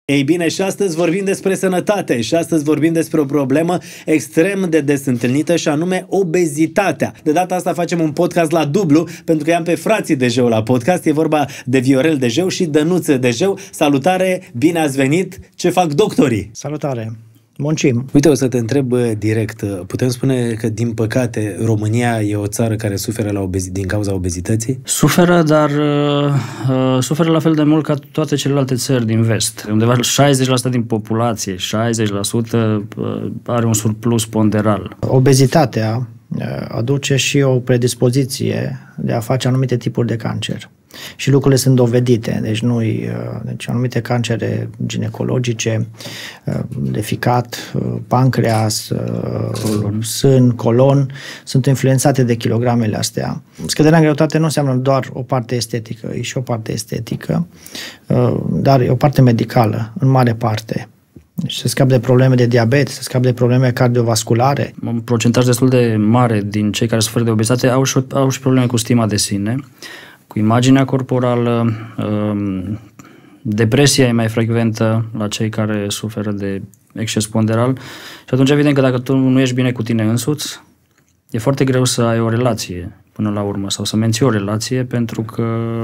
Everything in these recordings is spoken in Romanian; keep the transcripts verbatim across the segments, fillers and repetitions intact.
Ei bine, și astăzi vorbim despre sănătate și astăzi vorbim despre o problemă extrem de des întâlnită și anume obezitatea. De data asta facem un podcast la dublu pentru că i-am pe frații Dejeu la podcast. E vorba de Viorel Dejeu și Dănuță Dejeu. Salutare, bine ați venit! Ce fac doctorii? Salutare! Muncim. Uite, o să te întreb direct. Putem spune că, din păcate, România e o țară care suferă la obezi- din cauza obezității? Suferă, dar uh, suferă la fel de mult ca toate celelalte țări din vest. Undeva șaizeci la sută din populație, șaizeci la sută uh, are un surplus ponderal. Obezitatea uh, aduce și o predispoziție de a face anumite tipuri de cancer. Și lucrurile sunt dovedite, deci, nu deci anumite cancere ginecologice, de ficat, pancreas, colon. sân, colon, sunt influențate de kilogramele astea. Scăderea în greutate nu înseamnă doar o parte estetică, e și o parte estetică, dar e o parte medicală, în mare parte. Deci se scapă de probleme de diabet, se scapă de probleme cardiovasculare. Un procentaj destul de mare din cei care suferă de obezitate au și, au și probleme cu stima de sine, cu imaginea corporală, depresia e mai frecventă la cei care suferă de exces ponderal și atunci evident că dacă tu nu ești bine cu tine însuți, e foarte greu să ai o relație până la urmă sau să menții o relație pentru că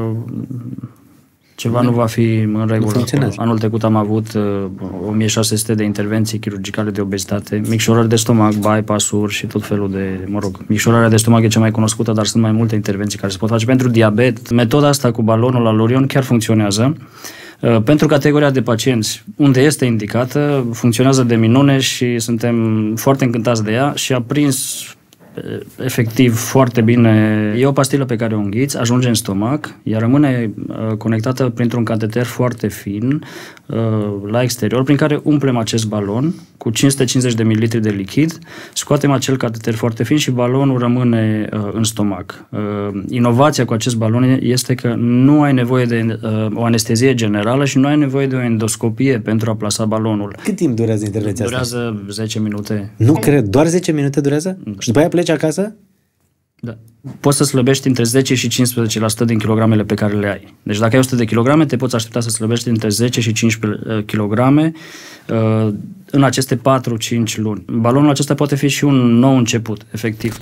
ceva nu va fi în regulă. Anul trecut am avut uh, o mie șase sute de intervenții chirurgicale de obezitate, micșorări de stomac, bypass-uri și tot felul de, mă rog, micșorarea de stomac e cea mai cunoscută, dar sunt mai multe intervenții care se pot face pentru diabet. Metoda asta cu balonul la Lorion chiar funcționează. Uh, pentru categoria de pacienți unde este indicată, funcționează de minune și suntem foarte încântați de ea și a prins efectiv foarte bine. E o pastilă pe care o înghiți, ajunge în stomac, ea rămâne uh, conectată printr-un cateter foarte fin uh, la exterior, prin care umplem acest balon cu cinci sute cincizeci de mililitri de lichid, scoatem acel cateter foarte fin și balonul rămâne uh, în stomac. Uh, inovația cu acest balon este că nu ai nevoie de uh, o anestezie generală și nu ai nevoie de o endoscopie pentru a plasa balonul. Cât timp durează intervenția durează asta? Durează zece minute. Nu cred, doar zece minute durează? Da. Și după aia pleci acasă? Da. Poți să slăbești între zece și cincisprezece la sută din kilogramele pe care le ai. Deci dacă ai o sută de kilograme, te poți aștepta să slăbești între zece și cincisprezece kilograme uh, în aceste patru cinci luni. Balonul acesta poate fi și un nou început, efectiv.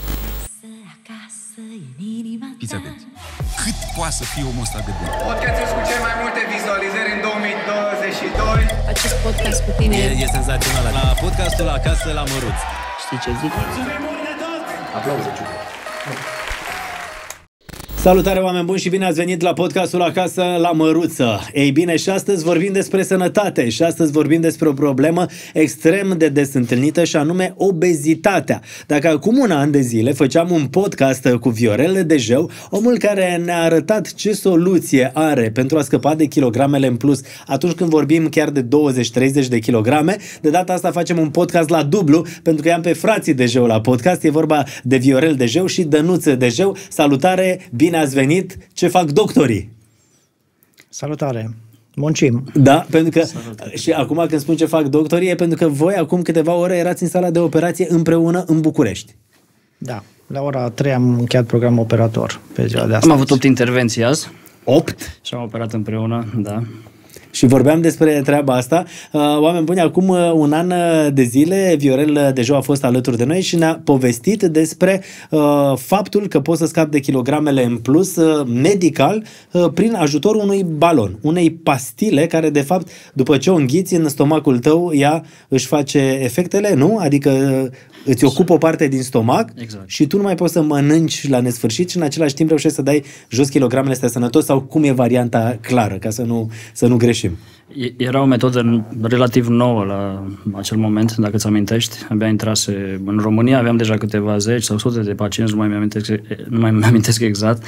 Fiți atenți. Cât poate să fie omul ăsta de bun? Podcastul cu cele mai multe vizualizări în două mii douăzeci și doi. Acest podcast cu tine e, e senzațional. La podcastul Acasă la Măruț. Știi ce zic? Aplauze. Salutare, oameni buni, și bine ați venit la podcastul Acasă la Măruță. Ei bine, și astăzi vorbim despre sănătate și astăzi vorbim despre o problemă extrem de des întâlnită și anume obezitatea. Dacă acum un an de zile făceam un podcast cu Viorel Dejeu, omul care ne-a arătat ce soluție are pentru a scăpa de kilogramele în plus atunci când vorbim chiar de douăzeci treizeci de kilograme, de data asta facem un podcast la dublu pentru că i-am pe frații Dejeu la podcast. E vorba de Viorel Dejeu și Dănuță Dejeu. Salutare, bine Bine ați venit! Ce fac doctorii? Salutare! Muncim! Da, pentru că Salutare. Și acum când spun ce fac doctorii e pentru că voi acum câteva ore erați în sala de operație împreună în București. Da, la ora trei am încheiat programul operator pe ziua de astăzi. Am avut opt intervenții azi. opt? Și am operat împreună, da. Și vorbeam despre treaba asta. Oameni buni, acum un an de zile Viorel Dejeu a fost alături de noi și ne-a povestit despre uh, faptul că poți să scapi de kilogramele în plus uh, medical uh, prin ajutorul unui balon, unei pastile care de fapt după ce o înghiți în stomacul tău ea își face efectele, nu? Adică uh, îți ocupă o parte din stomac exact. Și tu nu mai poți să mănânci la nesfârșit și în același timp reușești să dai jos kilogramele astea sănătos, sau cum e varianta clară, ca să nu, să nu greșim. Era o metodă relativ nouă la acel moment, dacă îți amintești. Abia intrase în România, aveam deja câteva zeci sau sute de pacienți, nu mai mi-amintesc, nu mai mi-amintesc exact.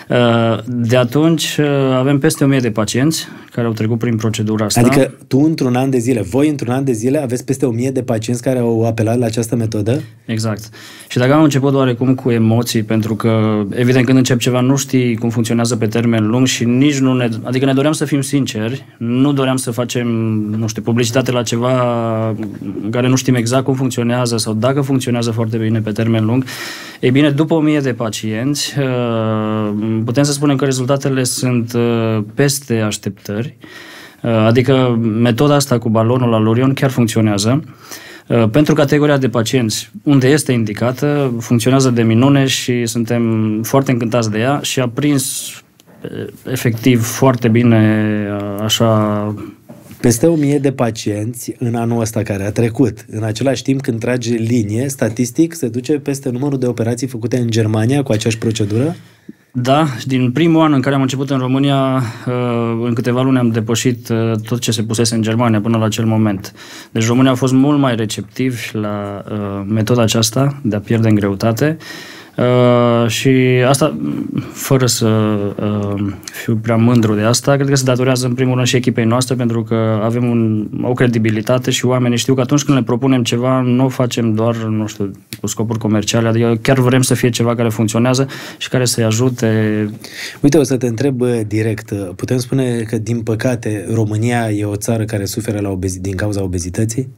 De atunci avem peste o mie de pacienți care au trecut prin procedura asta. Adică tu într-un an de zile, voi într-un an de zile aveți peste o mie de pacienți care au apelat la această metodă? Exact. Și dacă am început oarecum cu emoții, pentru că evident când începi ceva nu știi cum funcționează pe termen lung și nici nu ne... Adică ne doream să fim sinceri, nu doream să facem, nu știu, publicitate la ceva în care nu știm exact cum funcționează sau dacă funcționează foarte bine pe termen lung. Ei bine, după o mie de pacienți, putem să spunem că rezultatele sunt peste așteptări. Adică metoda asta cu balonul Allurion chiar funcționează. Pentru categoria de pacienți unde este indicată, funcționează de minune și suntem foarte încântați de ea și a prins efectiv foarte bine așa. Peste o mie de pacienți în anul ăsta care a trecut. În același timp, când trage linie, statistic se duce peste numărul de operații făcute în Germania cu aceeași procedură? Da, din primul an în care am început în România, în câteva luni am depășit tot ce se pusese în Germania până la acel moment. Deci România a fost mult mai receptivi la metoda aceasta de a pierde în greutate. Uh, și asta, fără să uh, fiu prea mândru de asta, cred că se datorează în primul rând și echipei noastre, pentru că avem un, o credibilitate și oamenii știu că atunci când le propunem ceva, nu o facem doar, nu știu, cu scopuri comerciale, adică chiar vrem să fie ceva care funcționează și care să-i ajute. Uite, o să te întreb direct, putem spune că, din păcate, România e o țară care suferă la obezi- din cauza obezității?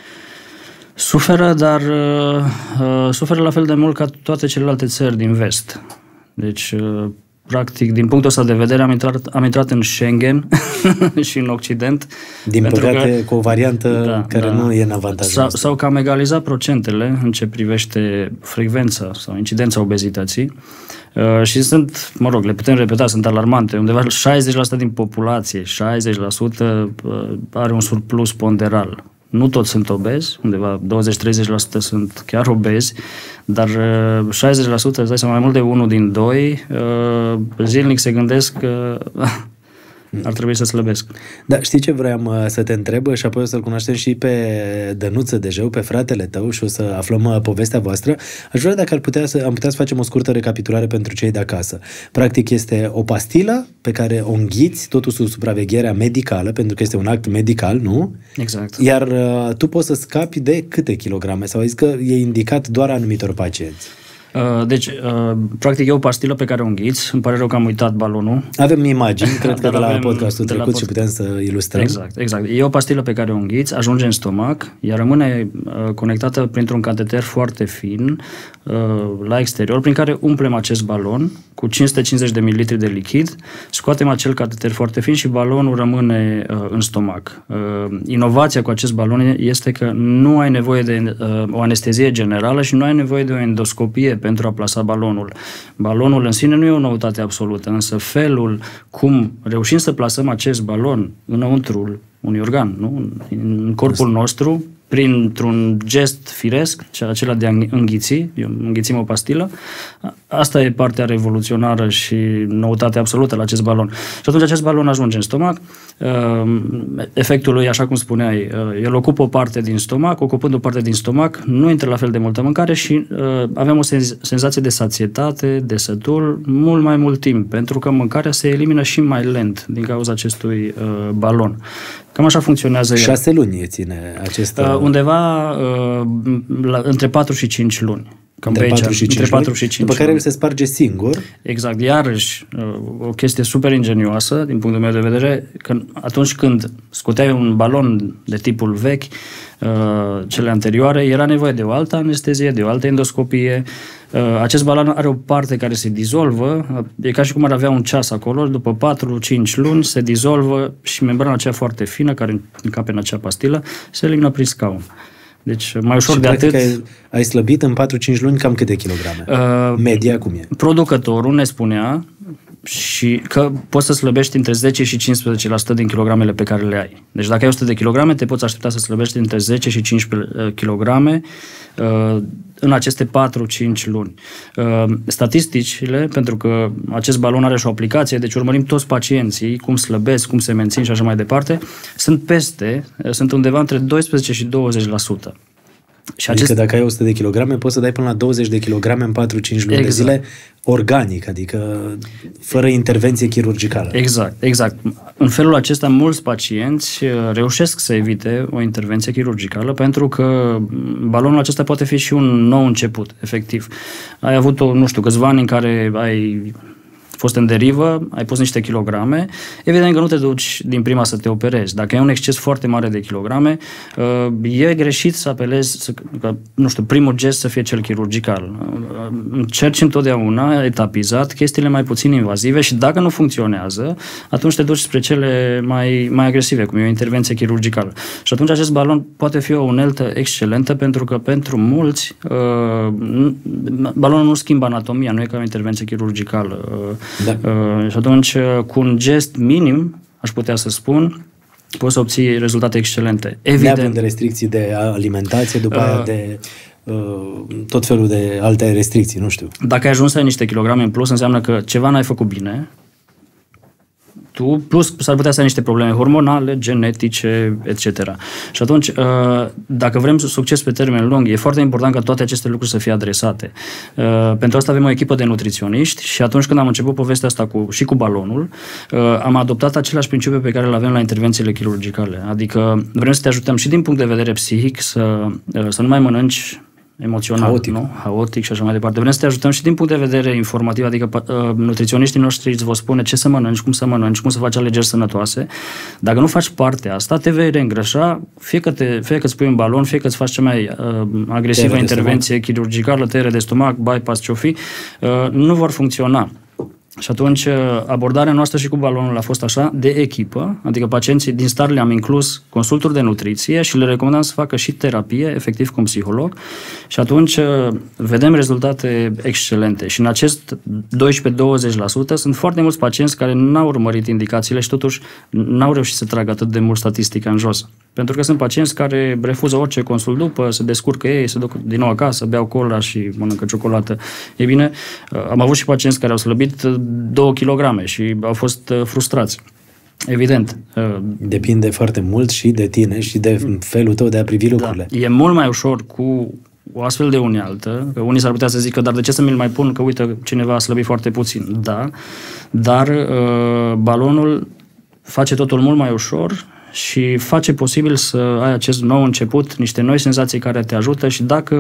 Suferă, dar uh, suferă la fel de mult ca toate celelalte țări din vest. Deci, uh, practic, din punctul ăsta de vedere, am intrat, am intrat în Schengen și în Occident. Din păcate, că, cu o variantă da, care da, nu e în avantajul sau, sau că am egalizat procentele în ce privește frecvența sau incidența obezității. Uh, și sunt, mă rog, le putem repeta, sunt alarmante. Undeva șaizeci la sută din populație, șaizeci la sută are un surplus ponderal. Nu toți sunt obezi, undeva douăzeci-treizeci la sută sunt chiar obezi, dar șaizeci la sută, îți dai seama, mai mult de unul din doi, zilnic se gândesc că ar trebui să slăbesc. Da, știi ce vreau să te întreb și apoi o să-l cunoaștem și pe Dănuță Dejeu, pe fratele tău, și o să aflăm povestea voastră. Aș vrea dacă ar putea să, am putea să facem o scurtă recapitulare pentru cei de acasă. Practic este o pastilă pe care o înghiți, totul sub supravegherea medicală, pentru că este un act medical, nu? Exact. Iar uh, tu poți să scapi de câte kilograme? Sau ai zis că e indicat doar anumitor pacienți? Deci, practic e o pastilă pe care o înghiți. Îmi pare rău că am uitat balonul. Avem imagini, cred că de la podcastul trecut pod... și putem să ilustrăm. Exact, exact. E o pastilă pe care o înghiți, ajunge în stomac, iar rămâne conectată printr-un cateter foarte fin la exterior, prin care umplem acest balon cu cinci sute cincizeci de mililitri de lichid, scoatem acel cateter foarte fin și balonul rămâne în stomac. Inovația cu acest balon este că nu ai nevoie de o anestezie generală și nu ai nevoie de o endoscopie pentru a plasa balonul. Balonul în sine nu e o noutate absolută, însă felul cum reușim să plasăm acest balon înăuntrul unui organ, nu? În corpul nostru, printr-un gest firesc, acela de a înghiți, înghițim o pastilă, asta e partea revoluționară și noutatea absolută la acest balon. Și atunci acest balon ajunge în stomac, efectul lui, așa cum spuneai, el ocupă o parte din stomac, ocupând o parte din stomac, nu intră la fel de multă mâncare și avem o senzație de sațietate, de sătul, mult mai mult timp, pentru că mâncarea se elimină și mai lent din cauza acestui balon. Cam așa funcționează el. Șase luni ține acest... Uh, undeva uh, la, între patru și cinci luni. Cam între patru și cinci după care el se sparge singur. Exact. Iarăși, uh, o chestie super ingenioasă, din punctul meu de vedere, că atunci când scoteai un balon de tipul vechi, uh, cele anterioare, era nevoie de o altă anestezie, de o altă endoscopie. Uh, acest balon are o parte care se dizolvă, e ca și cum ar avea un ceas acolo, după patru-cinci luni se dizolvă și membrana aceea foarte fină, care încape în acea pastilă, se elimină prin scaun. Deci mai ușor și de atât... ai, ai slăbit în patru-cinci luni cam câte kilograme? Uh, Media cum e? Producătorul ne spunea și că poți să slăbești între zece și cincisprezece la sută din kilogramele pe care le ai. Deci dacă ai o sută de kilograme, te poți aștepta să slăbești între zece și cincisprezece kilograme uh, în aceste patru-cinci luni. Uh, statisticile, pentru că acest balon are și o aplicație, deci urmărim toți pacienții, cum slăbesc, cum se mențin și așa mai departe, sunt peste, sunt undeva între doisprezece și douăzeci la sută. Și adică acest... dacă ai o sută de kilograme, poți să dai până la douăzeci de kilograme în patru-cinci luni exact. de zile, organic, adică fără intervenție chirurgicală. Exact, exact. În felul acesta, mulți pacienți reușesc să evite o intervenție chirurgicală pentru că balonul acesta poate fi și un nou început, efectiv. Ai avut, o, nu știu, câțiva ani în care ai fost în derivă, ai pus niște kilograme, evident că nu te duci din prima să te operezi. Dacă ai un exces foarte mare de kilograme, e greșit să apelezi, să, că, nu știu, primul gest să fie cel chirurgical. Încerci întotdeauna, etapizat, chestiile mai puțin invazive și dacă nu funcționează, atunci te duci spre cele mai, mai agresive, cum e o intervenție chirurgicală. Și atunci acest balon poate fi o uneltă excelentă, pentru că pentru mulți balonul nu schimbă anatomia, nu e ca o intervenție chirurgicală. Da. Uh, și atunci, uh, cu un gest minim, aș putea să spun, poți să obții rezultate excelente. Evident. Neavând de restricții de alimentație, după uh, aia de uh, tot felul de alte restricții, nu știu. Dacă ai ajuns să ai niște kilograme în plus, înseamnă că ceva n-ai făcut bine. Tu, plus s-ar putea să ai niște probleme hormonale, genetice, et cetera. Și atunci, dacă vrem succes pe termen lung, e foarte important ca toate aceste lucruri să fie adresate. Pentru asta avem o echipă de nutriționiști și atunci când am început povestea asta cu, și cu balonul, am adoptat același principiu pe care îl avem la intervențiile chirurgicale. Adică vrem să te ajutăm și din punct de vedere psihic să, să nu mai mănânci emoțional, haotic. Nu? Haotic și așa mai departe. Vrem să te ajutăm și din punct de vedere informativ, adică uh, nutriționiștii noștri îți vor spune ce să mănânci, cum să mănânci, cum să faci alegeri sănătoase. Dacă nu faci partea asta, te vei reîngrășa, fie că, te, fie că îți pui un balon, fie că îți faci cea mai uh, agresivă intervenție chirurgicală, tăiere de stomac, bypass, ce-o fi, uh, nu vor funcționa. Și atunci abordarea noastră și cu balonul a fost așa, de echipă, adică pacienții din start le-am inclus consulturi de nutriție și le recomandam să facă și terapie, efectiv cu un psiholog, și atunci vedem rezultate excelente. Și în acest doisprezece-douăzeci la sută sunt foarte mulți pacienți care n-au urmărit indicațiile și totuși n-au reușit să tragă atât de mult statistica în jos. Pentru că sunt pacienți care refuză orice consult după, se descurcă ei, se duc din nou acasă, beau cola și mănâncă ciocolată. Ei bine, am avut și pacienți care au slăbit două kilograme și au fost frustrați. Evident. Depinde foarte mult și de tine și de felul tău de a privi lucrurile. Da. E mult mai ușor cu o astfel de unealtă, că unii s-ar putea să zică, dar de ce să mi-l mai pun, că uite, cineva a slăbit foarte puțin. Da, dar uh, balonul face totul mult mai ușor și face posibil să ai acest nou început, niște noi senzații care te ajută și dacă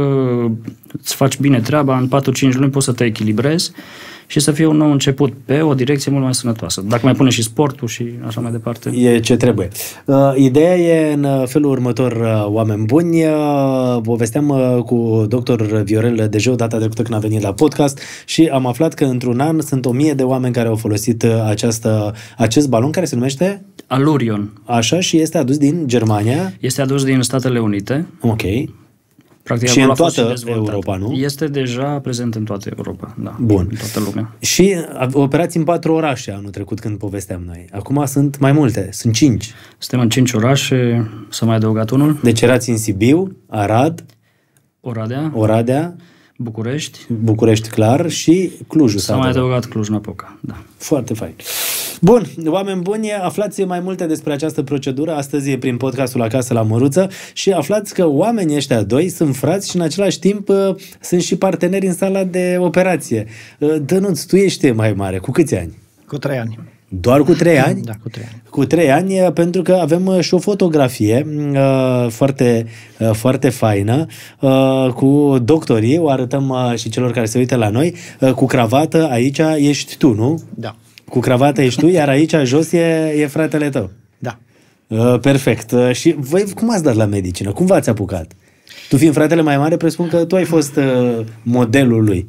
îți faci bine treaba, în patru-cinci luni poți să te echilibrezi și să fie un nou început pe o direcție mult mai sănătoasă. Dacă mai pune și sportul și așa mai departe. E ce trebuie. Uh, ideea e în felul următor, uh, oameni buni. Uh, povesteam uh, cu doctor Viorel Dejeu data trecută când a venit la podcast și am aflat că într-un an sunt o mie de oameni care au folosit uh, această, acest balon care se numește Allurion. Așa, și este adus din Germania. Este adus din Statele Unite. Ok. Practic, și în toată Europa, nu? Este deja prezent în toată Europa, da. Bun. În toată lumea. Și operați în patru orașe anul trecut când povesteam noi. Acum sunt mai multe, sunt cinci. Suntem în cinci orașe, s-a mai adăugat unul. Deci erați în Sibiu, Arad, Oradea, Oradea, București, București clar și Clujul. S-a mai adăugat Cluj-Napoca, da. Foarte fain. Bun, oameni buni, aflați mai multe despre această procedură astăzi prin podcastul Acasă la Măruță și aflați că oamenii ăștia doi sunt frați și în același timp sunt și parteneri în sala de operație. Dănuț, tu ești mai mare. Cu câți ani? Cu trei ani. Doar cu trei ani? Da, cu trei ani. Cu trei ani, pentru că avem și o fotografie uh, foarte, uh, foarte faină uh, cu doctorii, o arătăm uh, și celor care se uită la noi, uh, cu cravată, aici ești tu, nu? Da. Cu cravată ești tu, iar aici jos e, e fratele tău. Da. Uh, perfect. Uh, și voi cum ați dat la medicină? Cum v-ați apucat? Tu fiind fratele mai mare, presupun că tu ai fost uh, modelul lui.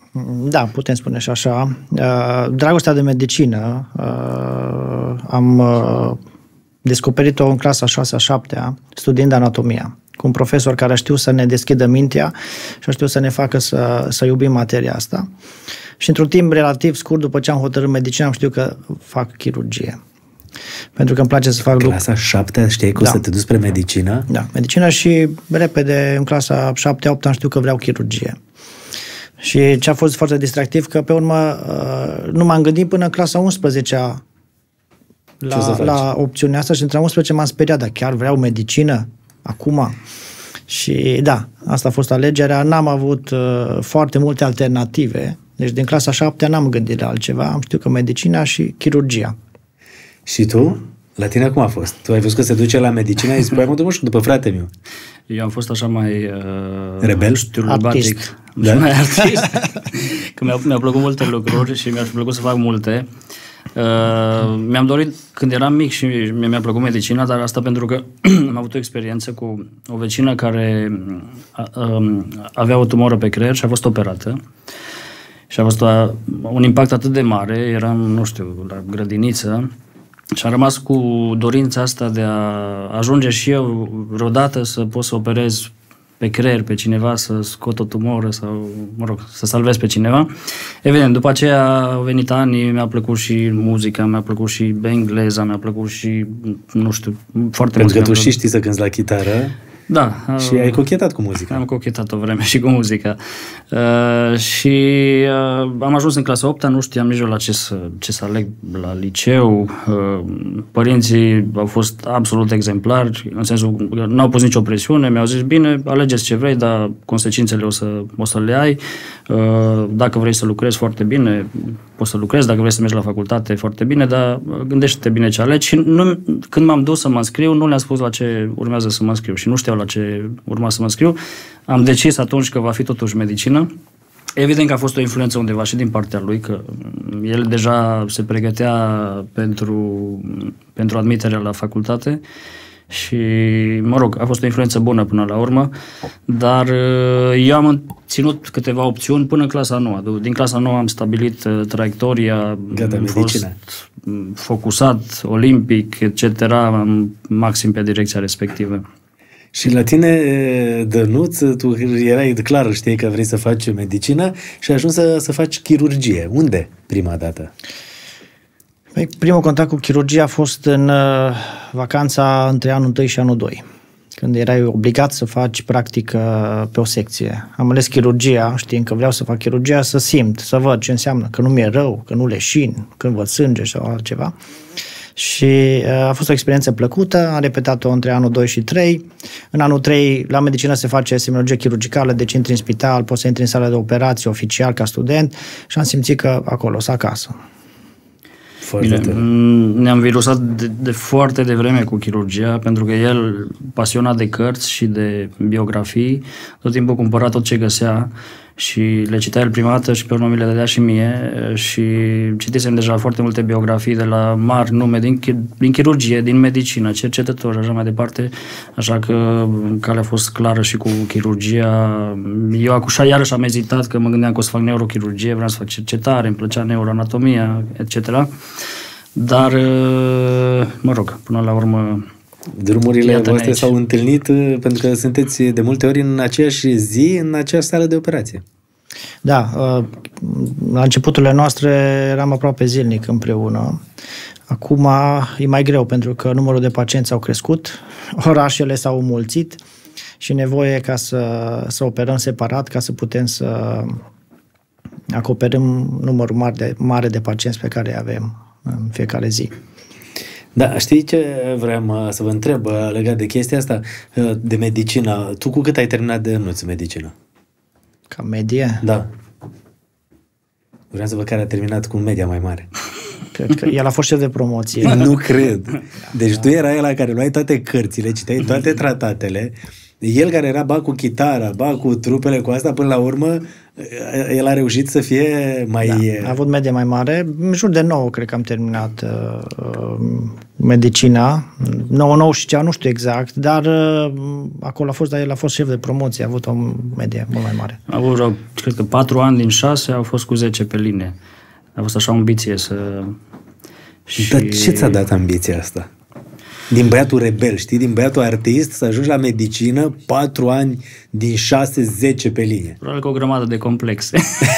Da, putem spune și așa. Uh, dragostea de medicină uh, am uh, descoperit-o în clasa a șasea, a șaptea, studiind anatomia, cu un profesor care a știut să ne deschidă mintea și a știut să ne facă să, să iubim materia asta. Și într-un timp relativ scurt, după ce am hotărât medicină, am știut că fac chirurgie. Pentru că îmi place să fac lucruri. Clasa șaptea, știai că da. O să te duci spre medicină? Da, medicină și repede, în clasa șaptea, opta, am știut că vreau chirurgie. Și ce a fost foarte distractiv, că pe urmă nu m-am gândit până în clasa a unsprezecea la, la opțiunea asta și între a unsprezecea m-am speriat, dar chiar vreau medicină acum? Și da, asta a fost alegerea, n-am avut uh, foarte multe alternative, deci din clasa a șaptea n-am gândit la altceva, am știut că medicina și chirurgia. Și tu? La tine cum a fost? Tu ai văzut că se duce la medicină, ai zis, păi mă duc și după frate meu. Eu am fost așa mai... Uh, Rebel? Artist. Da? Mai artist. Că mi-au, mi-au plăcut multe lucruri și mi-a plăcut să fac multe. Uh, mi-am dorit când eram mic și mi-a plăcut medicina, dar asta pentru că am avut o experiență cu o vecină care uh, avea o tumoră pe creier și a fost operată. Și a fost o, un impact atât de mare, eram, nu știu, la grădiniță și am rămas cu dorința asta de a ajunge și eu vreodată să pot să operez pe creier pe cineva, să scot o tumoră sau, mă rog, să salvez pe cineva. Evident, după aceea au venit ani, mi-a plăcut și muzica, mi-a plăcut și engleza, mi-a plăcut și, nu știu, foarte mult. Pentru că tu și știi să cânti la chitară. Da. Și ai cochetat cu muzica. Am cochetat o vreme și cu muzica. Uh, și uh, am ajuns în clasa a opta, nu știam nici eu la ce să, ce să aleg la liceu. Uh, părinții au fost absolut exemplari, în sensul că n-au pus nicio presiune, mi-au zis, bine, alegeți ce vrei, dar consecințele o să, o să le ai. Uh, dacă vrei să lucrezi foarte bine, poți să lucrezi, dacă vrei să mergi la facultate, foarte bine, dar gândește-te bine ce alegi. Și nu, când m-am dus să mă înscriu, nu le-am spus la ce urmează să mă înscriu și nu știau la ce urma să mă înscriu. Am decis atunci că va fi totuși medicină. Evident că a fost o influență undeva și din partea lui, că el deja se pregătea pentru, pentru admiterea la facultate și, mă rog, a fost o influență bună până la urmă, dar eu am ținut câteva opțiuni până în clasa a noua. Din clasa a noua am stabilit traiectoria, Gata, am fost focusat, olimpic, et cetera, maxim pe direcția respectivă. Și la tine, Dănuț, tu erai clar, știi că vrei să faci medicină și ai ajuns să, să faci chirurgie. Unde prima dată? Păi, primul contact cu chirurgia a fost în uh, vacanța între anul întâi și anul doi, când erai obligat să faci practică pe o secție. Am ales chirurgia, știind că vreau să fac chirurgia, să simt, să văd ce înseamnă, că nu mi-e rău, că nu leșin, când văd sânge sau altceva. Și uh, a fost o experiență plăcută, am repetat-o între anul doi și trei. În anul trei, la medicină se face semiologie chirurgicală, deci intri în spital, poți să intri în sală de operații oficial ca student și am simțit că acolo sunt acasă. Bine, ne-am virusat de, de foarte devreme cu chirurgia, pentru că el, pasionat de cărți și de biografii, tot timpul cumpăra tot ce găsea și le citea el prima dată și pe urmă mi le dădea și mie și citisem deja foarte multe biografii de la mari nume din, din chirurgie, din medicină, cercetători, așa mai departe, așa că calea a fost clară și cu chirurgia. Eu acușa iarăși am ezitat, că mă gândeam că o să fac neurochirurgie, vreau să fac cercetare, îmi plăcea neuroanatomia, et cetera. Dar, mă rog, până la urmă... Drumurile voastre s-au întâlnit pentru că sunteți de multe ori în aceeași zi, în aceeași sală de operație. Da, la începuturile noastre eram aproape zilnic împreună. Acum e mai greu pentru că numărul de pacienți au crescut, orașele s-au înmulțit și nevoie ca să, să operăm separat, ca să putem să acoperim numărul mare de, mare de pacienți pe care îi avem în fiecare zi. Da, știi ce vreau să vă întreb legat de chestia asta, de medicină? Tu cu cât ai terminat de Dănuț medicină? Ca medie? Da. Vreau să văd care a terminat cu media mai mare. Cred că el a fost șef de promoție. Nu cred. Deci tu erai ăla care luai toate cărțile, citeai toate tratatele, el care era ba cu chitara, ba cu trupele, cu asta, până la urmă, el a reușit să fie mai... Da, a avut medie mai mare. În jur de nouă, cred că am terminat uh, medicina. nouă, nouă și cea, nu știu exact, dar uh, acolo a fost, dar el a fost șef de promoție, a avut o medie mult mai mare. A avut, cred că patru ani din șase au fost cu zece pe linie. A fost așa o ambiție să... Și... Dar ce ți-a dat ambiția asta? Din băiatul rebel, știi? Din băiatul artist să ajungi la medicină, patru ani din șase, zece pe linie. Probabil că o grămadă de complexe.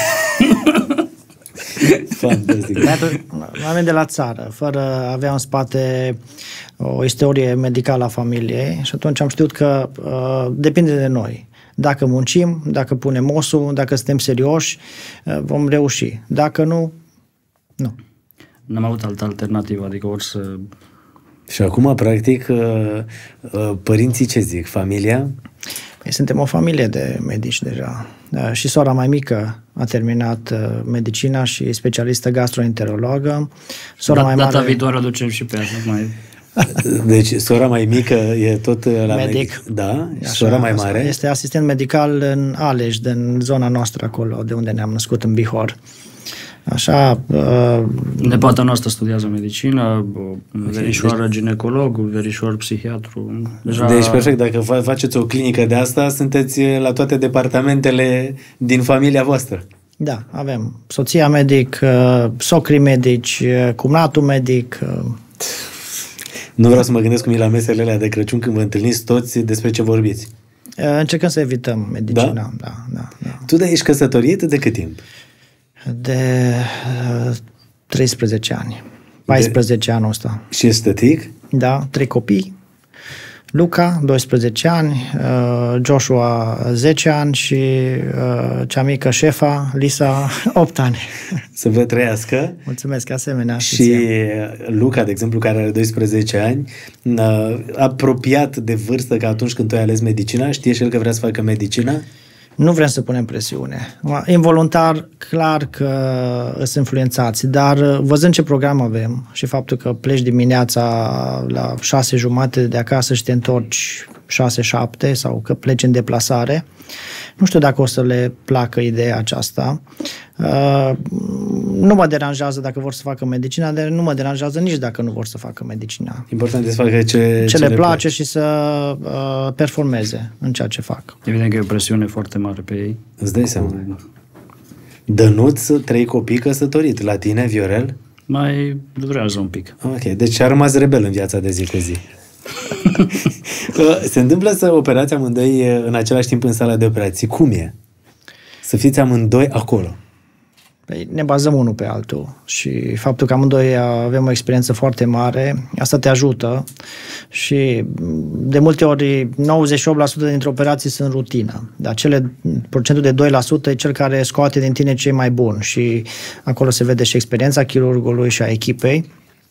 Fantastic. Oameni de la țară, fără avea în spate o istorie medicală a familiei și atunci am știut că uh, depinde de noi. Dacă muncim, dacă punem osul, dacă suntem serioși, uh, vom reuși. Dacă nu, nu. N-am avut altă alternativă, adică ori să... Și acum, practic, părinții ce zic? Familia? Păi suntem o familie de medici deja. Și sora mai mică a terminat medicina și specialistă gastroenterologă. Sora Dat, mai data mare... viitoare o ducem și pe asta. Mai... Deci sora mai mică e tot la medic. Da, și sora mai mare? Este asistent medical în Aleș, din zona noastră acolo, de unde ne-am născut, în Bihor. Așa... Uh, Nepata noastră studiază medicină, verișoară deci, ginecolog, verișor psihiatru. Deja... Deci, perfect, dacă faceți o clinică de asta, sunteți la toate departamentele din familia voastră. Da, avem soția medic, socrii medici, cumnatul medic. Nu vreau să mă gândesc cum e la mesele alea de Crăciun când vă întâlniți toți, despre ce vorbiți. Încercăm să evităm medicina. Da? Da, da, da. Tu de ești căsătorită de cât timp? De uh, treisprezece ani. paisprezece de... anul ăsta. Și ești tătic? Da, trei copii. Luca, doisprezece ani, uh, Joshua, zece ani și uh, cea mică, șefa, Lisa, opt ani. Să vă trăiască. Mulțumesc, asemenea. Și Luca, de exemplu, care are doisprezece ani, uh, apropiat de vârstă ca atunci când tu ai ales medicina, știe și el că vrea să facă medicina? Nu vrem să punem presiune. Involuntar, clar că sunt influențați, dar văzând ce program avem și faptul că pleci dimineața la șase jumate de acasă și te întorci șase șapte sau că pleci în deplasare, nu știu dacă o să le placă ideea aceasta. Uh, nu mă deranjează dacă vor să facă medicina, dar nu mă deranjează nici dacă nu vor să facă medicina. Important este să facă ce, ce, ce le le place, place și să uh, performeze în ceea ce fac. Evident că e o presiune foarte mare pe ei. Îți dai seama. Dănuț, trei copii, căsătorit. La tine, Viorel? Mai durează un pic. Ok, deci a rămas rebel în viața de zi cu zi. Se întâmplă să operați amândoi în același timp în sala de operații. Cum e? Să fiți amândoi acolo. Păi ne bazăm unul pe altul și faptul că amândoi avem o experiență foarte mare, asta te ajută și de multe ori nouăzeci și opt la sută dintre operații sunt rutină, dar cele, procentul de doi la sută e cel care scoate din tine cei mai buni și acolo se vede și experiența chirurgului și a echipei.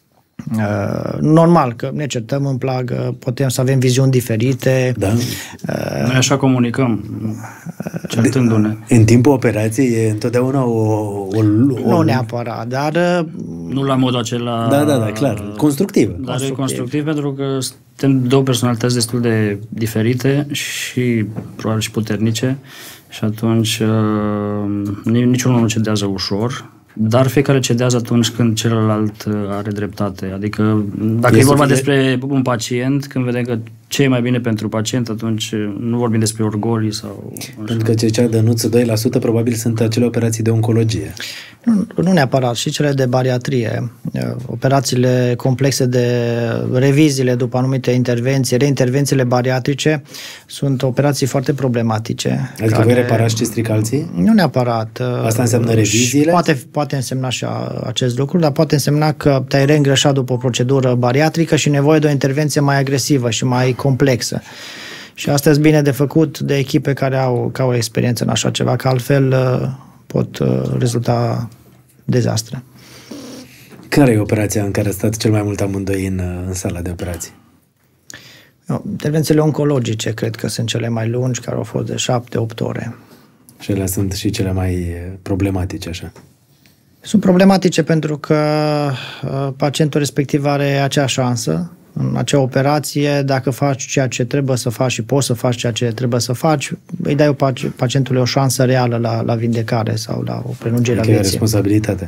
Uh, normal că ne certăm în plagă, putem să avem viziuni diferite. Da. Uh, Noi așa comunicăm, certându-ne. În timpul operației e întotdeauna o... o, o nu neapărat, dar... Nu la modul acela... Da, da, da, clar. Constructiv. Dar constructiv. e constructiv pentru că suntem două personalități destul de diferite și probabil și puternice și atunci uh, niciunul nu cedează ușor. Dar fiecare cedează atunci când celălalt are dreptate. Adică dacă e, e vorba despre un pacient, când vedem că ce e mai bine pentru pacient, atunci nu vorbim despre orgolii sau... Pentru că ce cea de Nuț doi la sută probabil sunt acele operații de oncologie. Nu, nu neapărat, și cele de bariatrie, operațiile complexe de reviziile după anumite intervenții, reintervențiile bariatrice, sunt operații foarte problematice. Adică care... voi reparați ce stric alții? Nu neapărat. Asta înseamnă reviziile? Poate, poate însemna și acest lucru, dar poate însemna că te-ai reîngrășat după o procedură bariatrică și nevoie de o intervenție mai agresivă și mai complexă. Și asta e bine de făcut de echipe care au, care au experiență în așa ceva, că altfel pot rezulta dezastre. Care e operația în care ați stat cel mai mult amândoi în, în sala de operații? Intervențiile oncologice cred că sunt cele mai lungi, care au fost de șapte opt ore. Și ele sunt și cele mai problematice, așa? Sunt problematice pentru că pacientul respectiv are acea șansă în acea operație, dacă faci ceea ce trebuie să faci și poți să faci ceea ce trebuie să faci, îi dai pacientului o șansă reală la, la vindecare sau la o prelungire a vieții. Adică e responsabilitate.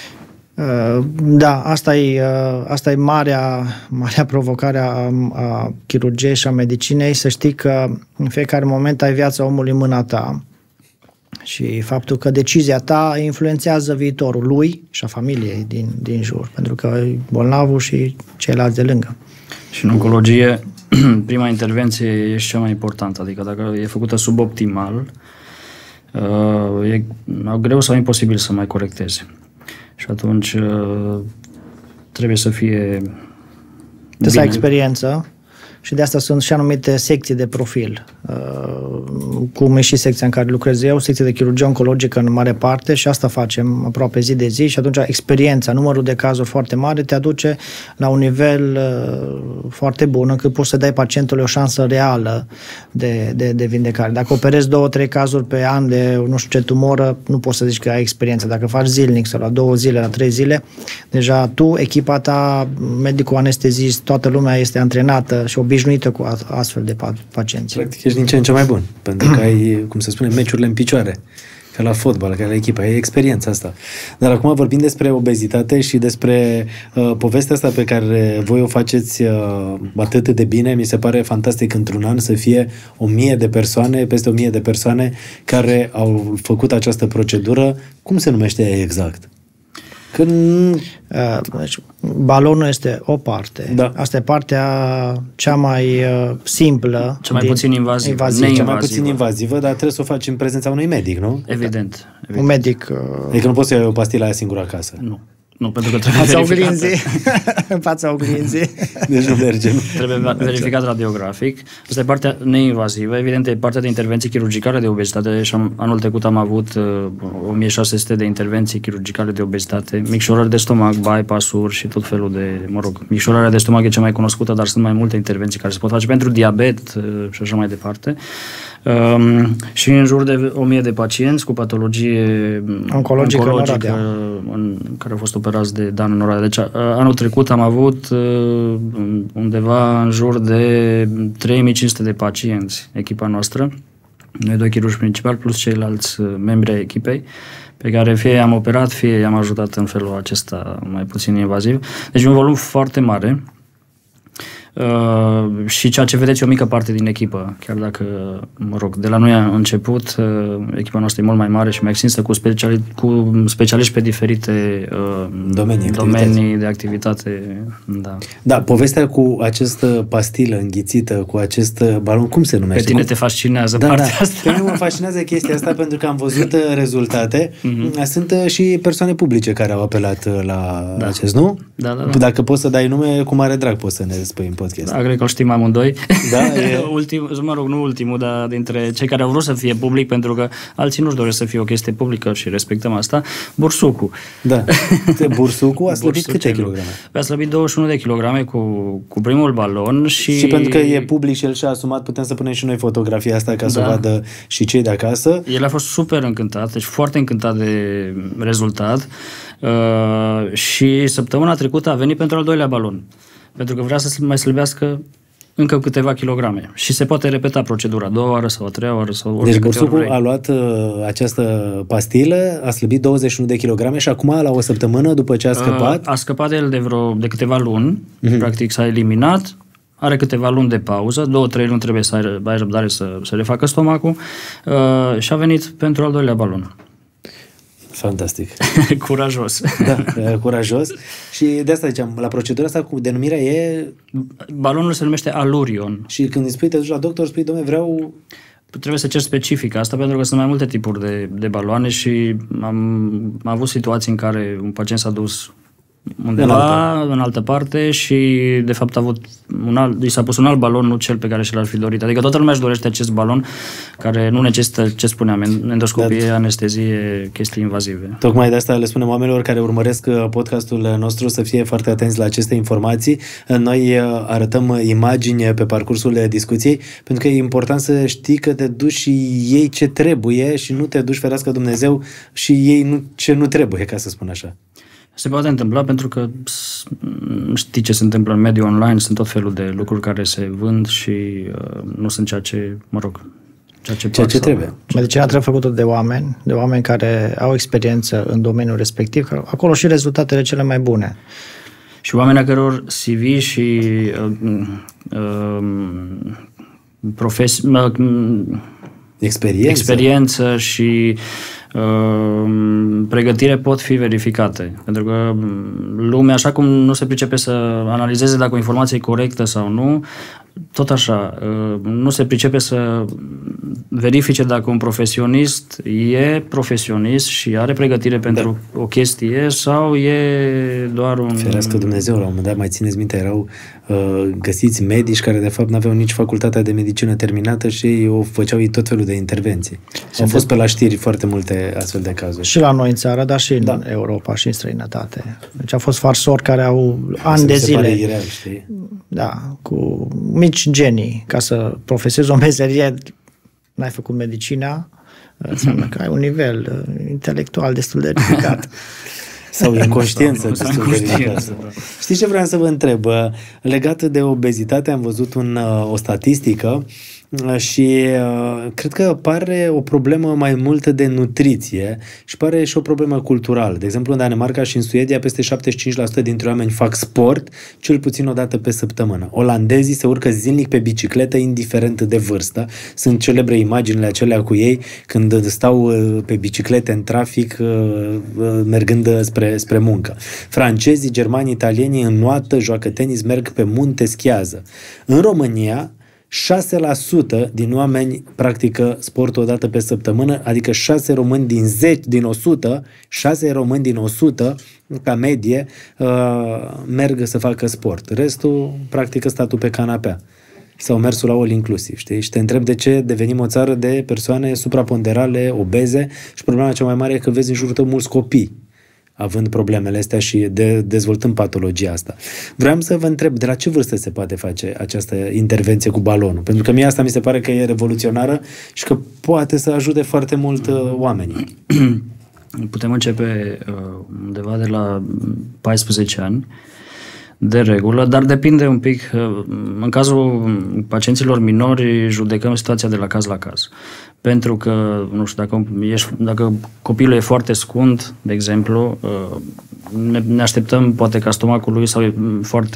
Da, asta e, asta e marea, marea provocare a, a chirurgiei și a medicinei, să știi că în fiecare moment ai viața omului în mâna ta și faptul că decizia ta influențează viitorul lui și a familiei din, din jur, pentru că e bolnavul și ceilalți de lângă. Și în oncologie, prima intervenție e cea mai importantă, adică dacă e făcută suboptimal, e greu sau imposibil să mai corecteze. Și atunci trebuie să fie... Trebuie să ai experiență și de asta sunt și anumite secții de profil. cum e și secția în care lucrez eu, secția de chirurgie oncologică în mare parte și asta facem aproape zi de zi și atunci experiența, numărul de cazuri foarte mare te aduce la un nivel uh, foarte bun încât poți să dai pacientului o șansă reală de, de, de vindecare. Dacă operezi două, trei cazuri pe an de nu știu ce tumoră, nu poți să zici că ai experiență. Dacă faci zilnic sau la două zile, la trei zile, deja tu, echipa ta, medicul anestezist, toată lumea este antrenată și obișnuită cu astfel de pacienți. Practic ești din ce în ce mai bun, pentru că ai, cum se spune, meciurile în picioare, ca la fotbal, ca la echipă, ai experiența asta. Dar acum vorbim despre obezitate și despre uh, povestea asta pe care voi o faceți uh, atât de bine. Mi se pare fantastic într-un an să fie o mie de persoane, peste o mie de persoane care au făcut această procedură. Cum se numește ea exact? Când... Uh, deci, balonul este o parte. Da. Asta e partea cea mai uh, simplă. Cea mai din, puțin invazivă. invazivă. Cea mai puțin invazivă, dar trebuie să o faci în prezența unui medic, nu? Evident. evident. Un medic... Uh, adică nu poți să iei o pastilă aia singură acasă. Nu. Nu, pentru că trebuie fața verificat. oglinzii. În fața oglinzii. Deci nu merge. Nu? Trebuie verificat radiografic. Asta e partea neinvazivă. Evident, e partea de intervenții chirurgicale de obezitate și am, anul trecut am avut uh, o mie șase sute de intervenții chirurgicale de obezitate, micșorări de stomac, bypass-uri și tot felul de, mă rog, micșorarea de stomac e cea mai cunoscută, dar sunt mai multe intervenții care se pot face pentru diabet uh, și așa mai departe. Um, și în jur de o mie de pacienți cu patologie oncologică, oncologică în, în, care au fost operați de Dan în Oradea. Deci anul trecut am avut uh, undeva în jur de trei mii cinci sute de pacienți, echipa noastră, noi doi chirurgi principali plus ceilalți membri ai echipei, pe care fie i-am operat, fie i-am ajutat în felul acesta mai puțin invaziv. Deci un volum foarte mare. Uh, și ceea ce vedeți e o mică parte din echipă, chiar dacă, mă rog, de la noi a început, uh, echipa noastră e mult mai mare și mai extinsă cu, speciali- cu specialiști pe diferite uh, domenii, domenii de activitate. Da. Da, povestea cu această pastilă înghițită, cu acest balon, cum se numește? Pe tine cum? te fascinează da, partea da. asta. Pe mine mă fascinează chestia asta pentru că am văzut rezultate. Mm-hmm. Sunt și persoane publice care au apelat la da. acest, nu? Da, da, da. Dacă poți să dai nume, cu mare drag poți să ne spui în podcast. Da, cred că o știm amândoi. Da, e... Ultim, mă rog, nu ultimul, dar dintre cei care au vrut să fie public, pentru că alții nu-și doresc să fie o chestie publică și respectăm asta, Bursucu. Da. Bursucu a slăbit câte kilograme? A slăbit douăzeci și unu de kilograme cu, cu primul balon și... Și pentru că e public și el și-a asumat, putem să punem și noi fotografia asta ca să da. o vadă și cei de acasă. El a fost super încântat, deci foarte încântat de rezultat uh, și săptămâna trecută a venit pentru al doilea balon. Pentru că vrea să mai slăbească încă câteva kilograme. Și se poate repeta procedura, a doua oară sau a treia oară. Sau deci Bursucu a luat uh, această pastilă, a slăbit douăzeci și unu de kilograme și acum, la o săptămână, după ce a scăpat... Uh, a scăpat de el de, vreo, de câteva luni, uh-huh. practic s-a eliminat, are câteva luni de pauză, două, trei luni trebuie să ai, ai răbdare să, să refacă stomacul uh, și a venit pentru al doilea balon. Fantastic. Curajos. Da, curajos. Și de asta ziceam, la procedura asta cu denumirea e... Balonul se numește Alurion. Și când îi spui, te duci la doctor, spui, dom'le, vreau... Trebuie să cer specific asta, pentru că sunt mai multe tipuri de, de baloane și am, am avut situații în care un pacient s-a dus undeva, în, în altă parte și de fapt a avut un alt, i s-a pus un alt balon, nu cel pe care și l-ar fi dorit. Adică toată lumea își dorește acest balon care nu necesită, ce spuneam, endoscopie, da. anestezie, chestii invazive. Tocmai de asta le spunem oamenilor care urmăresc podcastul nostru să fie foarte atenți la aceste informații. Noi arătăm imagini pe parcursul discuției, pentru că e important să știi că te duci și iei ce trebuie și nu te duci, ferească Dumnezeu, și iei nu, ce nu trebuie, ca să spun așa. Se poate întâmpla pentru că știi ce se întâmplă în mediul online, sunt tot felul de lucruri care se vând și uh, nu sunt ceea ce, mă rog, ceea ce, ceea ce trebuie. Medicina trebuie făcută de oameni, de oameni care au experiență în domeniul respectiv, că acolo și rezultatele cele mai bune. Și oameni a căror C V și uh, uh, profesi- uh, experiență. experiență și uh, pregătire pot fi verificate. Pentru că lumea, așa cum nu se pricepe să analizeze dacă o informație e corectă sau nu, tot așa, uh, nu se pricepe să verifice dacă un profesionist e profesionist și are pregătire pentru da. o chestie sau e doar un... Ferească Dumnezeu, la un moment dat, mai țineți minte, erau uh, găsiți medici care de fapt n-aveau nici facultatea de medicină terminată și ei o făceau ei tot felul de intervenții. Se Au fost pe la știri foarte multe astfel de cazuri. Și la noi în țară, dar și în da. Europa și în străinătate. Deci au fost farsori care au ani de zile. Ireal, știi? Da, cu mici genii. Ca să profesezi o meserie, n-ai făcut medicina, înseamnă că ai un nivel intelectual destul de ridicat. Sau inconștiență destul de ridicată. Știi ce vreau să vă întreb? Legat de obezitate, am văzut un, o statistică și uh, cred că pare o problemă mai multă de nutriție și pare și o problemă culturală. De exemplu, în Danemarca și în Suedia, peste șaptezeci și cinci la sută dintre oameni fac sport cel puțin o dată pe săptămână. Olandezii se urcă zilnic pe bicicletă, indiferent de vârstă. Sunt celebre imaginile acelea cu ei când stau pe biciclete în trafic, mergând spre, spre muncă. Francezii, germanii, italienii înnoată, joacă tenis, merg pe munte, schiază. În România, șase la sută din oameni practică sport o dată pe săptămână, adică șase români din zece, din o sută, șase români din o sută, ca medie, uh, merg să facă sport. Restul practică statul pe canapea sau mersul la all inclusiv, știi? Și te întreb de ce devenim o țară de persoane supraponderale, obeze și problema cea mai mare e că vezi în jurul tău mulți copii având problemele astea și de, dezvoltând patologia asta. Vreau să vă întreb, de la ce vârstă se poate face această intervenție cu balonul? Pentru că mie asta mi se pare că e revoluționară și că poate să ajute foarte mult uh, oamenii. Putem începe uh, undeva de la paisprezece ani, de regulă, dar depinde un pic. Uh, în cazul pacienților minori, judecăm situația de la caz la caz. Pentru că, nu știu, dacă, ești, dacă copilul e foarte scund, de exemplu, ne, ne așteptăm, poate ca stomacul lui sau e foarte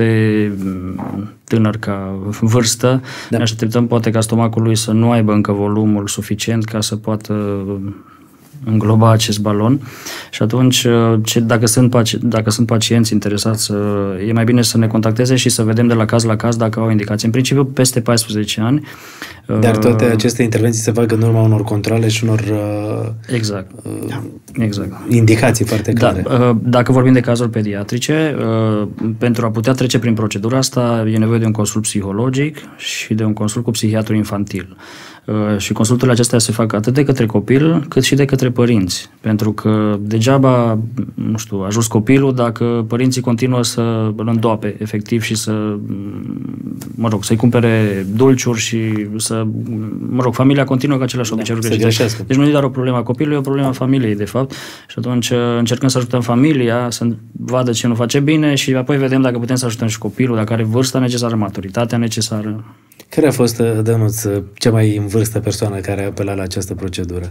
tânăr ca vârstă, da. Ne așteptăm poate ca stomacul lui să nu aibă încă volumul suficient ca să poată îngloba acest balon și atunci ce, dacă, sunt, dacă sunt pacienți interesați, e mai bine să ne contacteze și să vedem de la caz la caz dacă au indicații. În principiu, peste paisprezece ani. Dar toate aceste intervenții se fac în urma unor controle și unor exact. Exact. indicații foarte clare. Da. Dacă vorbim de cazuri pediatrice, pentru a putea trece prin procedura asta e nevoie de un consult psihologic și de un consult cu psihiatru infantil. Și consulturile acestea se fac atât de către copil, cât și de către părinți. Pentru că degeaba, nu știu, a ajuns copilul dacă părinții continuă să îl îndoape, efectiv, și să, mă rog, să-i cumpere dulciuri și să, mă rog, familia continuă cu aceleași obiceiuri. Da, deci nu e doar o problemă a copilului, e o problemă a familiei, de fapt. Și atunci încercăm să ajutăm familia să vadă ce nu face bine și apoi vedem dacă putem să ajutăm și copilul, dacă are vârsta necesară, maturitatea necesară. Care a fost, Dănuț, cea mai în vârstă persoană care a apelat la această procedură?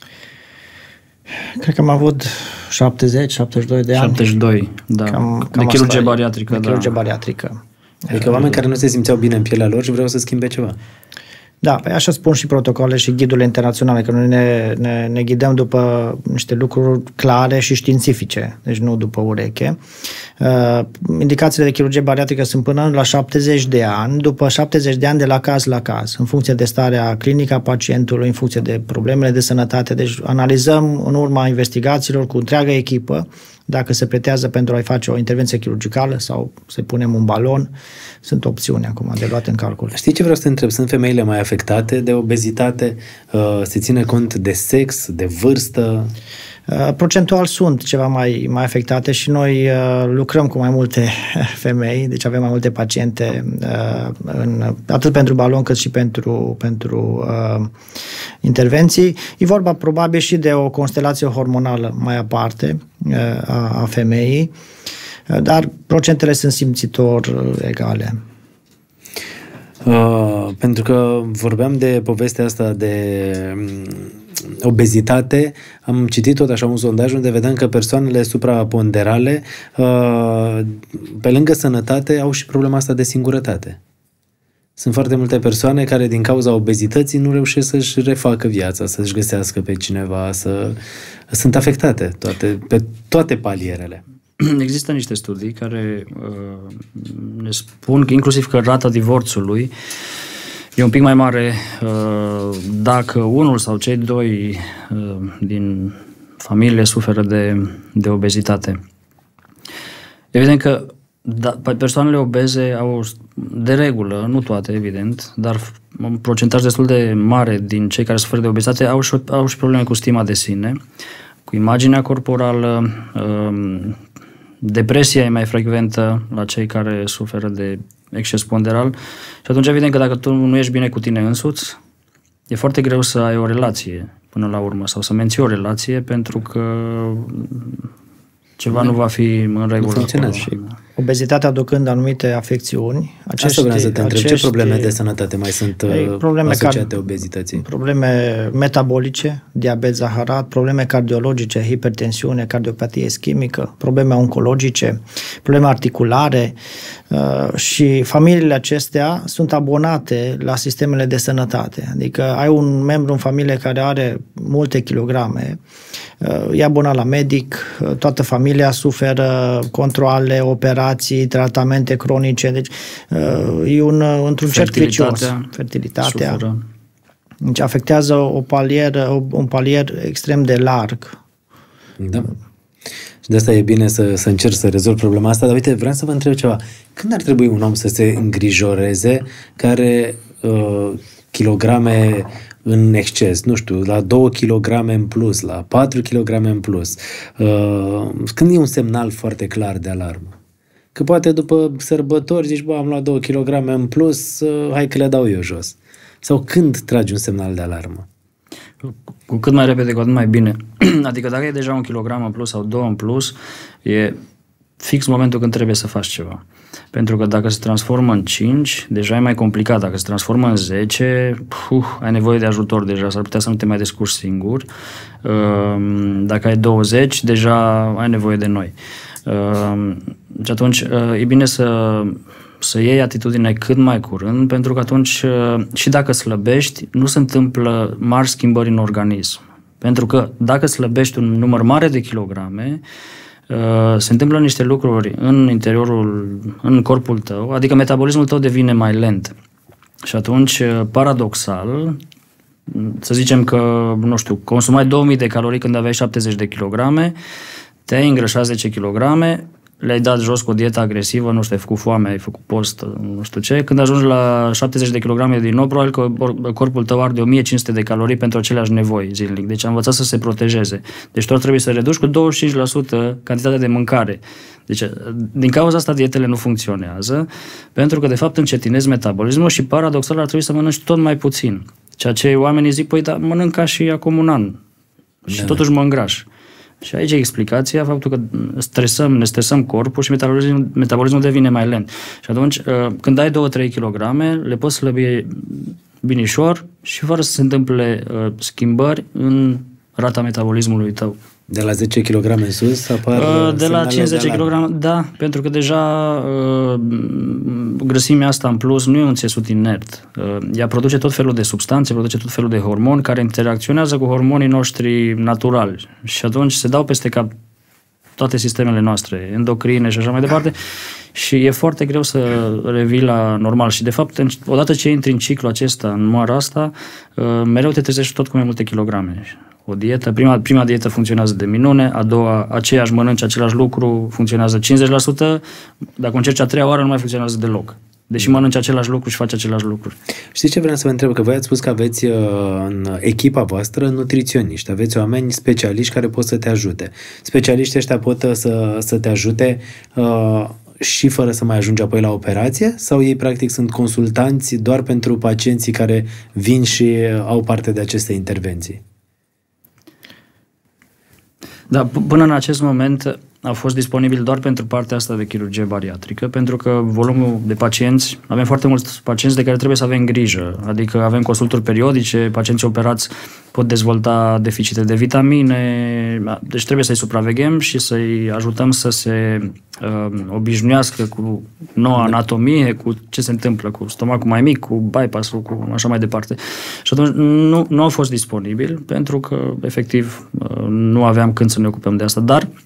Cred că am avut șaptezeci șaptezeci și doi de ani. șaptezeci și doi, da. Cam, cam de chirurgie bariatrică. De da. chirurgie bariatrică. Adică oameni care nu se simțeau bine în pielea lor și vreau să schimbe ceva. Da, păi așa spun și protocoalele și ghidurile internaționale, că noi ne, ne, ne ghidăm după niște lucruri clare și științifice, deci nu după ureche. Uh, indicațiile de chirurgie bariatrică sunt până la șaptezeci de ani, după șaptezeci de ani de la caz la caz, în funcție de starea clinică a pacientului, în funcție de problemele de sănătate. Deci analizăm în urma investigațiilor cu întreaga echipă dacă se pretează pentru a-i face o intervenție chirurgicală sau să-i punem un balon. Sunt opțiuni acum de luat în calcul. Știi ce vreau să te întreb? Sunt femeile mai afectate de obezitate? Se ține cont de sex, de vârstă? Procentual sunt ceva mai, mai afectate și noi uh, lucrăm cu mai multe femei, deci avem mai multe paciente uh, în, atât pentru balon cât și pentru, pentru uh, intervenții. E vorba probabil și de o constelație hormonală mai aparte uh, a, a femeii, uh, dar procentele sunt simțitor uh, egale. Uh, pentru că vorbeam de povestea asta de obezitate, am citit tot așa un sondaj unde vedem că persoanele supraponderale, uh, pe lângă sănătate, au și problema asta de singurătate. Sunt foarte multe persoane care din cauza obezității nu reușesc să-și refacă viața, să-și găsească pe cineva, să... sunt afectate toate, pe toate palierele. Există niște studii care uh, ne spun că inclusiv că rata divorțului e un pic mai mare dacă unul sau cei doi din familie suferă de, de obezitate. Evident că da, persoanele obeze au, de regulă, nu toate, evident, dar un procentaj destul de mare din cei care suferă de obezitate au și, au și probleme cu stima de sine, cu imaginea corporală, depresia e mai frecventă la cei care suferă de exces ponderal și atunci evident că dacă tu nu ești bine cu tine însuți, e foarte greu să ai o relație până la urmă sau să menții o relație pentru că ceva nu va fi în regulă. Și obezitatea aducând anumite afecțiuni. Acești, Asta vreau să te întreb. Ce probleme de sănătate mai sunt probleme asociate obezității? Probleme metabolice, diabet zaharat, probleme cardiologice, hipertensiune, cardiopatie ischemică, probleme oncologice, probleme articulare și familiile acestea sunt abonate la sistemele de sănătate. Adică ai un membru în familie care are multe kilograme, e abonat la medic, toată familia suferă controale, operații, tratamente cronice, deci e un, într-un cerc vicios. Fertilitatea. Suferă. Deci afectează o palieră, un palier extrem de larg. Da. Și de asta e bine să, să încerci să rezolvi problema asta, dar uite, vreau să vă întreb ceva. Când ar trebui un om să se îngrijoreze care uh, kilograme în exces, nu știu, la două kilograme în plus, la patru kilograme în plus? Uh, când e un semnal foarte clar de alarmă? Că poate după sărbători zici, bă, am luat două kilograme în plus, uh, hai că le dau eu jos. Sau când tragi un semnal de alarmă? Cu cât mai repede, cu atât mai bine. Adică dacă e deja un kilogram în plus sau două în plus, e fix momentul când trebuie să faci ceva. Pentru că dacă se transformă în cinci, deja e mai complicat. Dacă se transformă în zece, puh, ai nevoie de ajutor deja, s-ar putea să nu te mai descurci singur. Dacă ai douăzeci, deja ai nevoie de noi. Și atunci e bine să... să iei atitudine cât mai curând, pentru că atunci, și dacă slăbești, nu se întâmplă mari schimbări în organism. Pentru că dacă slăbești un număr mare de kilograme, se întâmplă niște lucruri în interiorul, în corpul tău, adică metabolismul tău devine mai lent. Și atunci, paradoxal, să zicem că, nu știu, consumai două mii de calorii când aveai șaptezeci de kilograme, te-ai îngrășat zece kilograme, le-ai dat jos cu o dietă agresivă, nu știu, ai făcut foame, ai făcut post, nu știu ce, când ajungi la șaptezeci de kilograme din nou, probabil că corpul tău arde o mie cinci sute de calorii pentru aceleași nevoi zilnic. Deci a învățat să se protejeze. Deci tu ar trebui să reduci cu douăzeci și cinci la sută cantitatea de mâncare. Deci din cauza asta dietele nu funcționează, pentru că de fapt încetinezi metabolismul și paradoxal ar trebui să mănânci tot mai puțin. Ceea ce oamenii zic, păi da, mănânc ca și acum un an și da. Totuși mă îngraș. Și aici e explicația, faptul că stresăm, ne stresăm corpul și metabolismul, metabolismul devine mai lent. Și atunci, când ai două trei kilograme, le poți slăbi binișor și fără să se întâmple schimbări în rata metabolismului tău. De la zece kilograme în sus apar de la cincizeci kilograme, da, pentru că deja grăsimea asta în plus nu e un țesut inert. Ea produce tot felul de substanțe, produce tot felul de hormoni care interacționează cu hormonii noștri naturali și atunci se dau peste cap toate sistemele noastre, endocrine și așa mai departe și e foarte greu să revii la normal și de fapt odată ce intri în ciclul acesta, în moara asta, mereu te trezești tot cu mai multe kilograme. O dietă, prima, prima dietă funcționează de minune, a doua, aceeași mănânci același lucru, funcționează cincizeci la sută, dacă încerci a treia oară nu mai funcționează deloc. Deși mănânci același lucru și faci același lucru. Știți ce vreau să vă întreb? Că voi ați spus că aveți în echipa voastră nutriționiști, aveți oameni specialiști care pot să te ajute. Specialiștii ăștia pot să, să te ajute uh, și fără să mai ajungi apoi la operație? Sau ei practic sunt consultanți doar pentru pacienții care vin și au parte de aceste intervenții? Da, până în acest moment a fost disponibil doar pentru partea asta de chirurgie bariatrică, pentru că volumul de pacienți, avem foarte mulți pacienți de care trebuie să avem grijă, adică avem consulturi periodice, pacienții operați pot dezvolta deficite de vitamine, deci trebuie să-i supraveghem și să-i ajutăm să se uh, obișnuiască cu noua anatomie, cu ce se întâmplă cu stomacul mai mic, cu bypass-ul, cu așa mai departe. Și atunci nu, nu au fost disponibil, pentru că efectiv uh, nu aveam când să ne ocupăm de asta, dar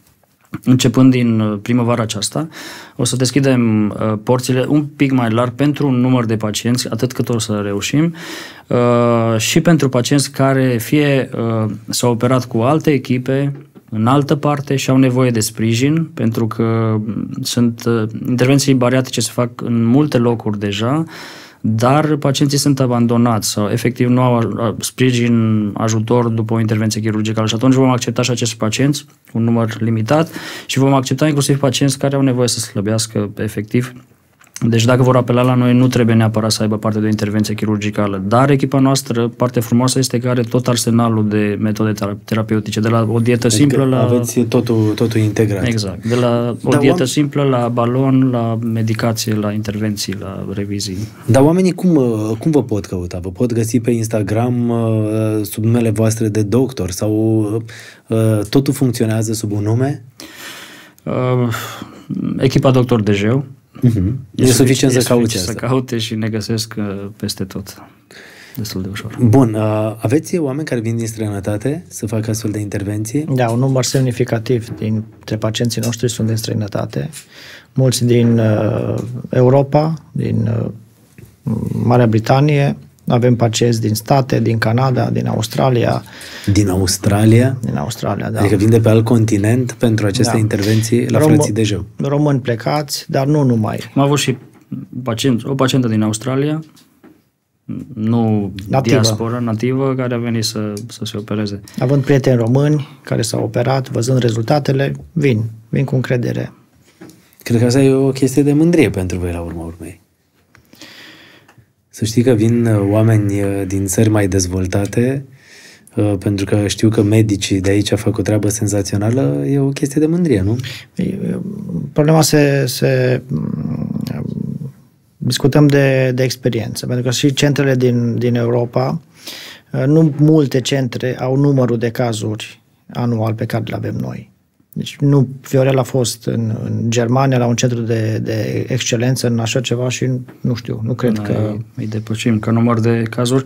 începând din primăvara aceasta, o să deschidem uh, porțile un pic mai larg pentru un număr de pacienți, atât cât o să reușim, uh, și pentru pacienți care fie uh, s-au operat cu alte echipe, în altă parte și au nevoie de sprijin, pentru că sunt uh, intervenții bariatrice se fac în multe locuri deja, dar pacienții sunt abandonați sau efectiv nu au sprijin, ajutor după o intervenție chirurgicală și atunci vom accepta și acești pacienți, un număr limitat, și vom accepta inclusiv pacienți care au nevoie să slăbească efectiv. Deci dacă vor apela la noi, nu trebuie neapărat să aibă parte de o intervenție chirurgicală. Dar echipa noastră, partea frumoasă este că are tot arsenalul de metode terapeutice, de la o dietă adică simplă la... aveți totul, totul integrat. Exact. De la o Dar dietă oam... simplă la balon, la medicație, la intervenții, la revizii. Dar oamenii cum, cum vă pot căuta? Vă pot găsi pe Instagram sub numele voastre de doctor sau totul funcționează sub un nume? Uh, echipa Doctor Dejeu. Uh-huh. E, e suficient să caute să caute și ne găsesc peste tot. Destul de ușor. Bun. Uh, aveți oameni care vin din străinătate să facă astfel de intervenții? Da, un număr semnificativ dintre pacienții noștri sunt din străinătate. Mulți din uh, Europa, din uh, Marea Britanie. Avem pacienți din state, din Canada, din Australia. Din Australia? Din Australia, da. Adică vin de pe alt continent pentru aceste da. intervenții la Rom- frații Dejeu. Români plecați, dar nu numai. Am avut și pacient, o pacientă din Australia, nu nativă. diaspora, nativă, care a venit să, să se opereze. Având prieteni români care s-au operat, văzând rezultatele, vin. Vin cu încredere. Cred că asta e o chestie de mândrie pentru voi la urma urmei. Să știi că vin oameni din țări mai dezvoltate, pentru că știu că medicii de aici fac o treabă senzațională, e o chestie de mândrie, nu? Problema se... se discutăm de, de experiență, pentru că și centrele din, din Europa, nu multe centre au numărul de cazuri anual pe care le avem noi. Deci nu, Fiorel a fost în, în Germania la un centru de, de excelență în așa ceva și nu știu, nu cred Până că... Îi depășim ca număr de cazuri.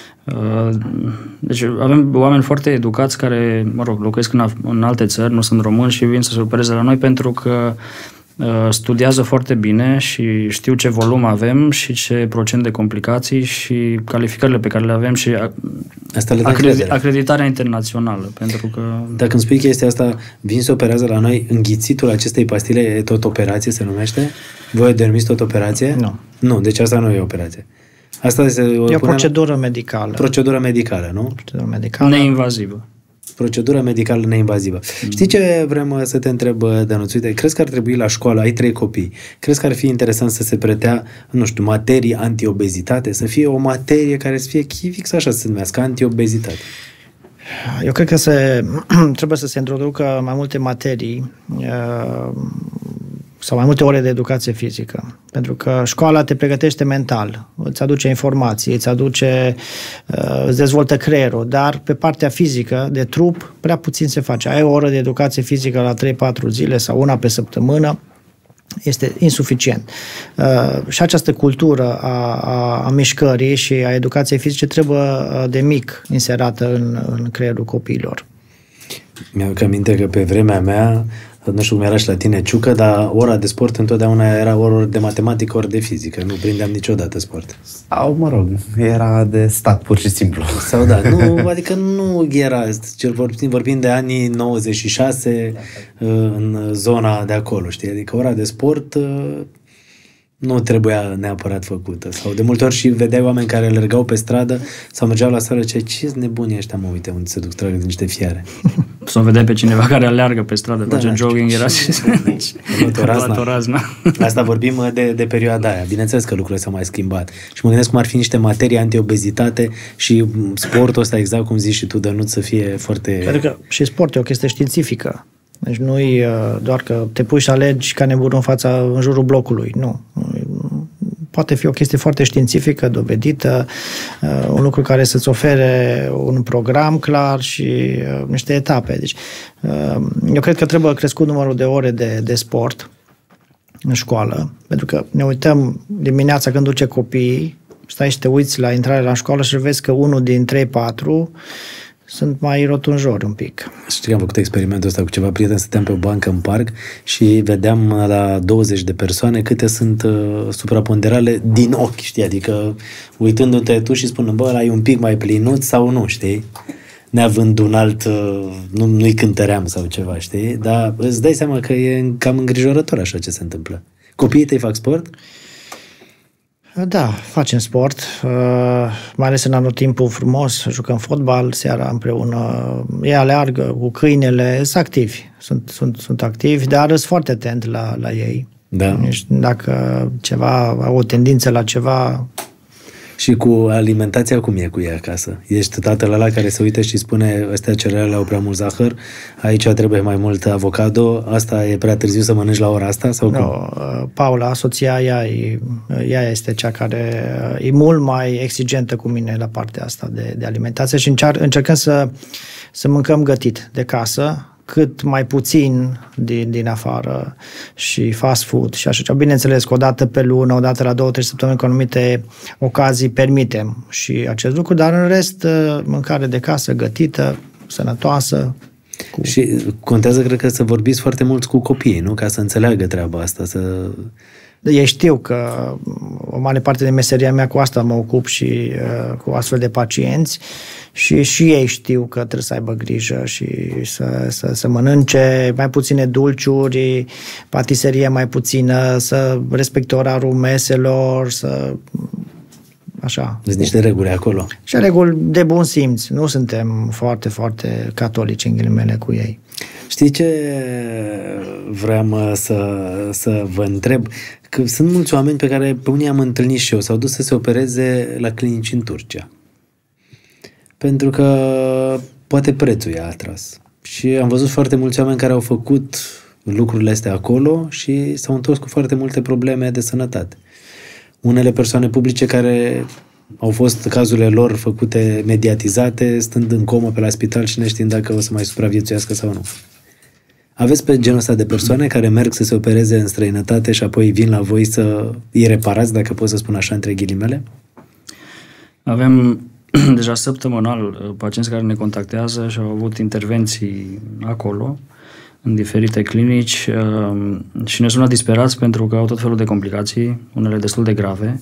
Deci avem oameni foarte educați care, mă rog, locuiesc în, în alte țări, nu sunt români și vin să se opereze la noi pentru că studiază foarte bine și știu ce volum avem și ce procent de complicații și calificările pe care le avem și asta le acredi- acreditarea internațională. Pentru că... Dacă îmi spui chestia asta, vin să operează la noi, înghițitul acestei pastile e tot operație, se numește? Voi denumiți tot operație? Nu. Nu, deci asta nu e operație. Asta se e o procedură medicală. Procedură medicală, nu? Procedură medicală. Neinvazivă. Procedură medicală neinvazivă. Mm. Știi ce vrem să te întreb, Dănuț? Uite, crezi că ar trebui la școală, ai trei copii, crezi că ar fi interesant să se predea, nu știu, materii antiobezitate, să fie o materie care să fie fix așa să se numească, antiobezitate? Eu cred că se, trebuie să se introducă mai multe materii sau mai multe ore de educație fizică. Pentru că școala te pregătește mental, îți aduce informații, îți aduce, îți dezvoltă creierul, dar pe partea fizică, de trup, prea puțin se face. Ai o oră de educație fizică la trei patru zile sau una pe săptămână, este insuficient. Și această cultură a, a, a mișcării și a educației fizice trebuie de mic inserată în, în creierul copiilor. Mi-au aminte că pe vremea mea, nu știu cum era și la tine, Ciucă, dar ora de sport întotdeauna era ori de matematică, ori de fizică. Nu prindeam niciodată sport. Sau, mă rog, era de stat, pur și simplu. Sau da, nu, adică nu era, cel vorbim, vorbim de anii nouăzeci și șase în zona de acolo, știi? Adică ora de sport nu trebuia neapărat făcută. Sau de multe ori și vedeai oameni care alergau pe stradă sau mergeau la sală și ce nebuni ăștia, mă, uite, unde se duc, tragă din niște fiare. Sau vedeai pe cineva care alergă pe stradă, da, face da, jogging, era și o razna. Asta vorbim de, de perioada aia. Bineînțeles că lucrurile s-au mai schimbat. Și mă gândesc cum ar fi niște materii antiobezitate și sportul ăsta, exact cum zici și tu, Dănuț, să fie foarte... Pentru că și sport e o chestie științifică. Deci nu-i doar că te pui și alegi ca nebun în fața, în jurul blocului. Nu. Poate fi o chestie foarte științifică, dovedită, un lucru care să-ți ofere un program clar și niște etape. Deci, eu cred că trebuie crescut numărul de ore de, de sport în școală, pentru că ne uităm dimineața când duce copiii, stai și te uiți la intrare la școală și vezi că unul din trei patru sunt mai rotunjori un pic. Știi că am făcut experimentul ăsta cu ceva prieteni, stăteam pe o bancă în parc și vedeam la douăzeci de persoane câte sunt uh, supraponderale din ochi, știi? Adică uitându-te tu și spunând, bă, ăla e un pic mai plinuț sau nu, știi? Neavând un alt, uh, nu, nu-i cântăream sau ceva, știi? Dar îți dai seama că e cam îngrijorător așa ce se întâmplă. Copiii tăi fac sport? Da, facem sport, mai ales în anotimpul frumos, jucăm fotbal seara împreună, ei aleargă cu câinele, sunt activi, sunt, sunt, sunt activi, dar sunt foarte atent la, la ei. Da. Dacă ceva, au o tendință la ceva... Și cu alimentația, cum e cu ea acasă? Ești tatăl ăla care se uită și spune, ăstea cerealele au prea mult zahăr, aici trebuie mai mult avocado, asta e prea târziu să mănânci la ora asta? Sau no, cum? Paula, soția ea, ea este cea care e mult mai exigentă cu mine la partea asta de, de alimentație și încear, încercăm să, să mâncăm gătit de casă, cât mai puțin din, din afară și fast food și așa. Bineînțeles că o dată pe lună, o dată la două, trei săptămâni, cu anumite ocazii permitem și acest lucru, dar în rest mâncare de casă gătită, sănătoasă. Cu... Și contează, cred că, să vorbiți foarte mult cu copiii, nu? Ca să înțeleagă treaba asta, să... Ei știu că o mare parte de meseria mea cu asta mă ocup și uh, cu astfel de pacienți și, și ei știu că trebuie să aibă grijă și să, să, să mănânce mai puține dulciuri, patiserie mai puțină, să respecte orarul meselor, să... Așa. Sunt niște reguli acolo. Și reguli de bun simț. Nu suntem foarte, foarte catolici în ghilimele cu ei. Știi ce vreau să, să vă întreb? Că sunt mulți oameni pe care pe unii am întâlnit și eu, s-au dus să se opereze la clinici în Turcia. Pentru că poate prețul i-a atras. Și am văzut foarte mulți oameni care au făcut lucrurile astea acolo și s-au întors cu foarte multe probleme de sănătate. Unele persoane publice care au fost cazurile lor făcute mediatizate, stând în comă pe la spital și neștiind dacă o să mai supraviețuiască sau nu. Aveți pe genul ăsta de persoane care merg să se opereze în străinătate și apoi vin la voi să îi reparați, dacă pot să spun așa, între ghilimele? Avem deja săptămânal pacienți care ne contactează și au avut intervenții acolo, în diferite clinici, și ne sună disperați pentru că au tot felul de complicații, unele destul de grave.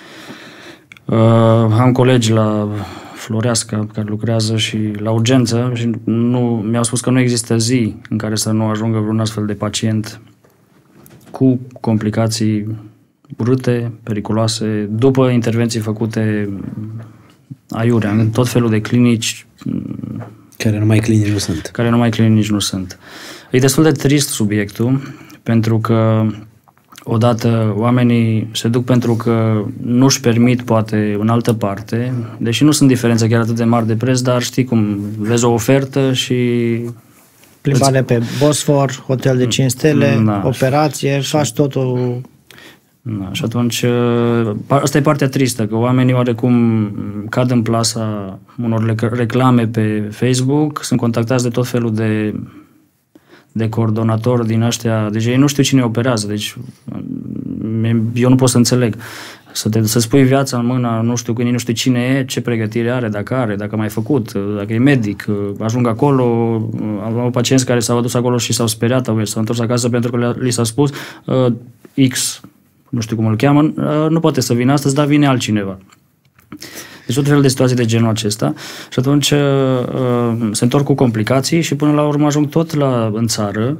Am colegi la Floreasca care lucrează și la urgență și nu, mi-au spus că nu există zi în care să nu ajungă vreun astfel de pacient cu complicații urâte, periculoase, după intervenții făcute aiurea, în tot felul de clinici. Care numai clinici nu sunt. Care numai clinici nu sunt. E destul de trist subiectul, pentru că odată oamenii se duc pentru că nu-și permit poate în altă parte, deși nu sunt diferențe chiar atât de mari de preț, dar știi cum, vezi o ofertă și... Plimbare pe Bosfor, hotel de cinci stele, da, operație, și... faci totul... Da, și atunci, asta e partea tristă, că oamenii oarecum cad în plasa unor reclame pe Facebook, sunt contactați de tot felul de, de coordonatori din ăștia, deci ei nu știu cine operează, deci eu nu pot să înțeleg. Să te, să spui viața în mâna, nu știu când, nu știu cine e, ce pregătire are, dacă are, dacă a mai făcut, dacă e medic, ajung acolo, au pacienți care s-au adus acolo și s-au speriat, s-au întors acasă pentru că li s-a spus uh, X, nu știu cum îl cheamă, nu poate să vină astăzi, dar vine altcineva. Deci tot felul de situații de genul acesta și atunci uh, se întorc cu complicații și până la urmă ajung tot la, în țară.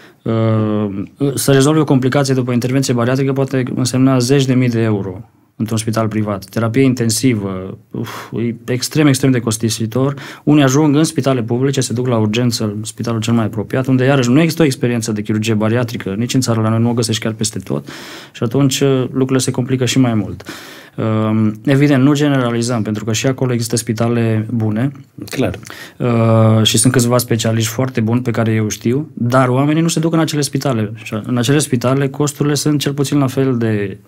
Uh, să rezolvi o complicație după intervenție bariatrică poate însemna zeci de mii de euro într-un spital privat. Terapie intensivă, uf, e extrem, extrem de costisitor. Unii ajung în spitale publice, se duc la urgență, în spitalul cel mai apropiat, unde iarăși nu există o experiență de chirurgie bariatrică, nici în țară la noi nu o găsești chiar peste tot și atunci lucrurile se complică și mai mult. Evident, nu generalizăm, pentru că și acolo există spitale bune. Clar. Și sunt câțiva specialiști foarte buni pe care eu știu, dar oamenii nu se duc în acele spitale. În acele spitale costurile sunt cel puțin la fel de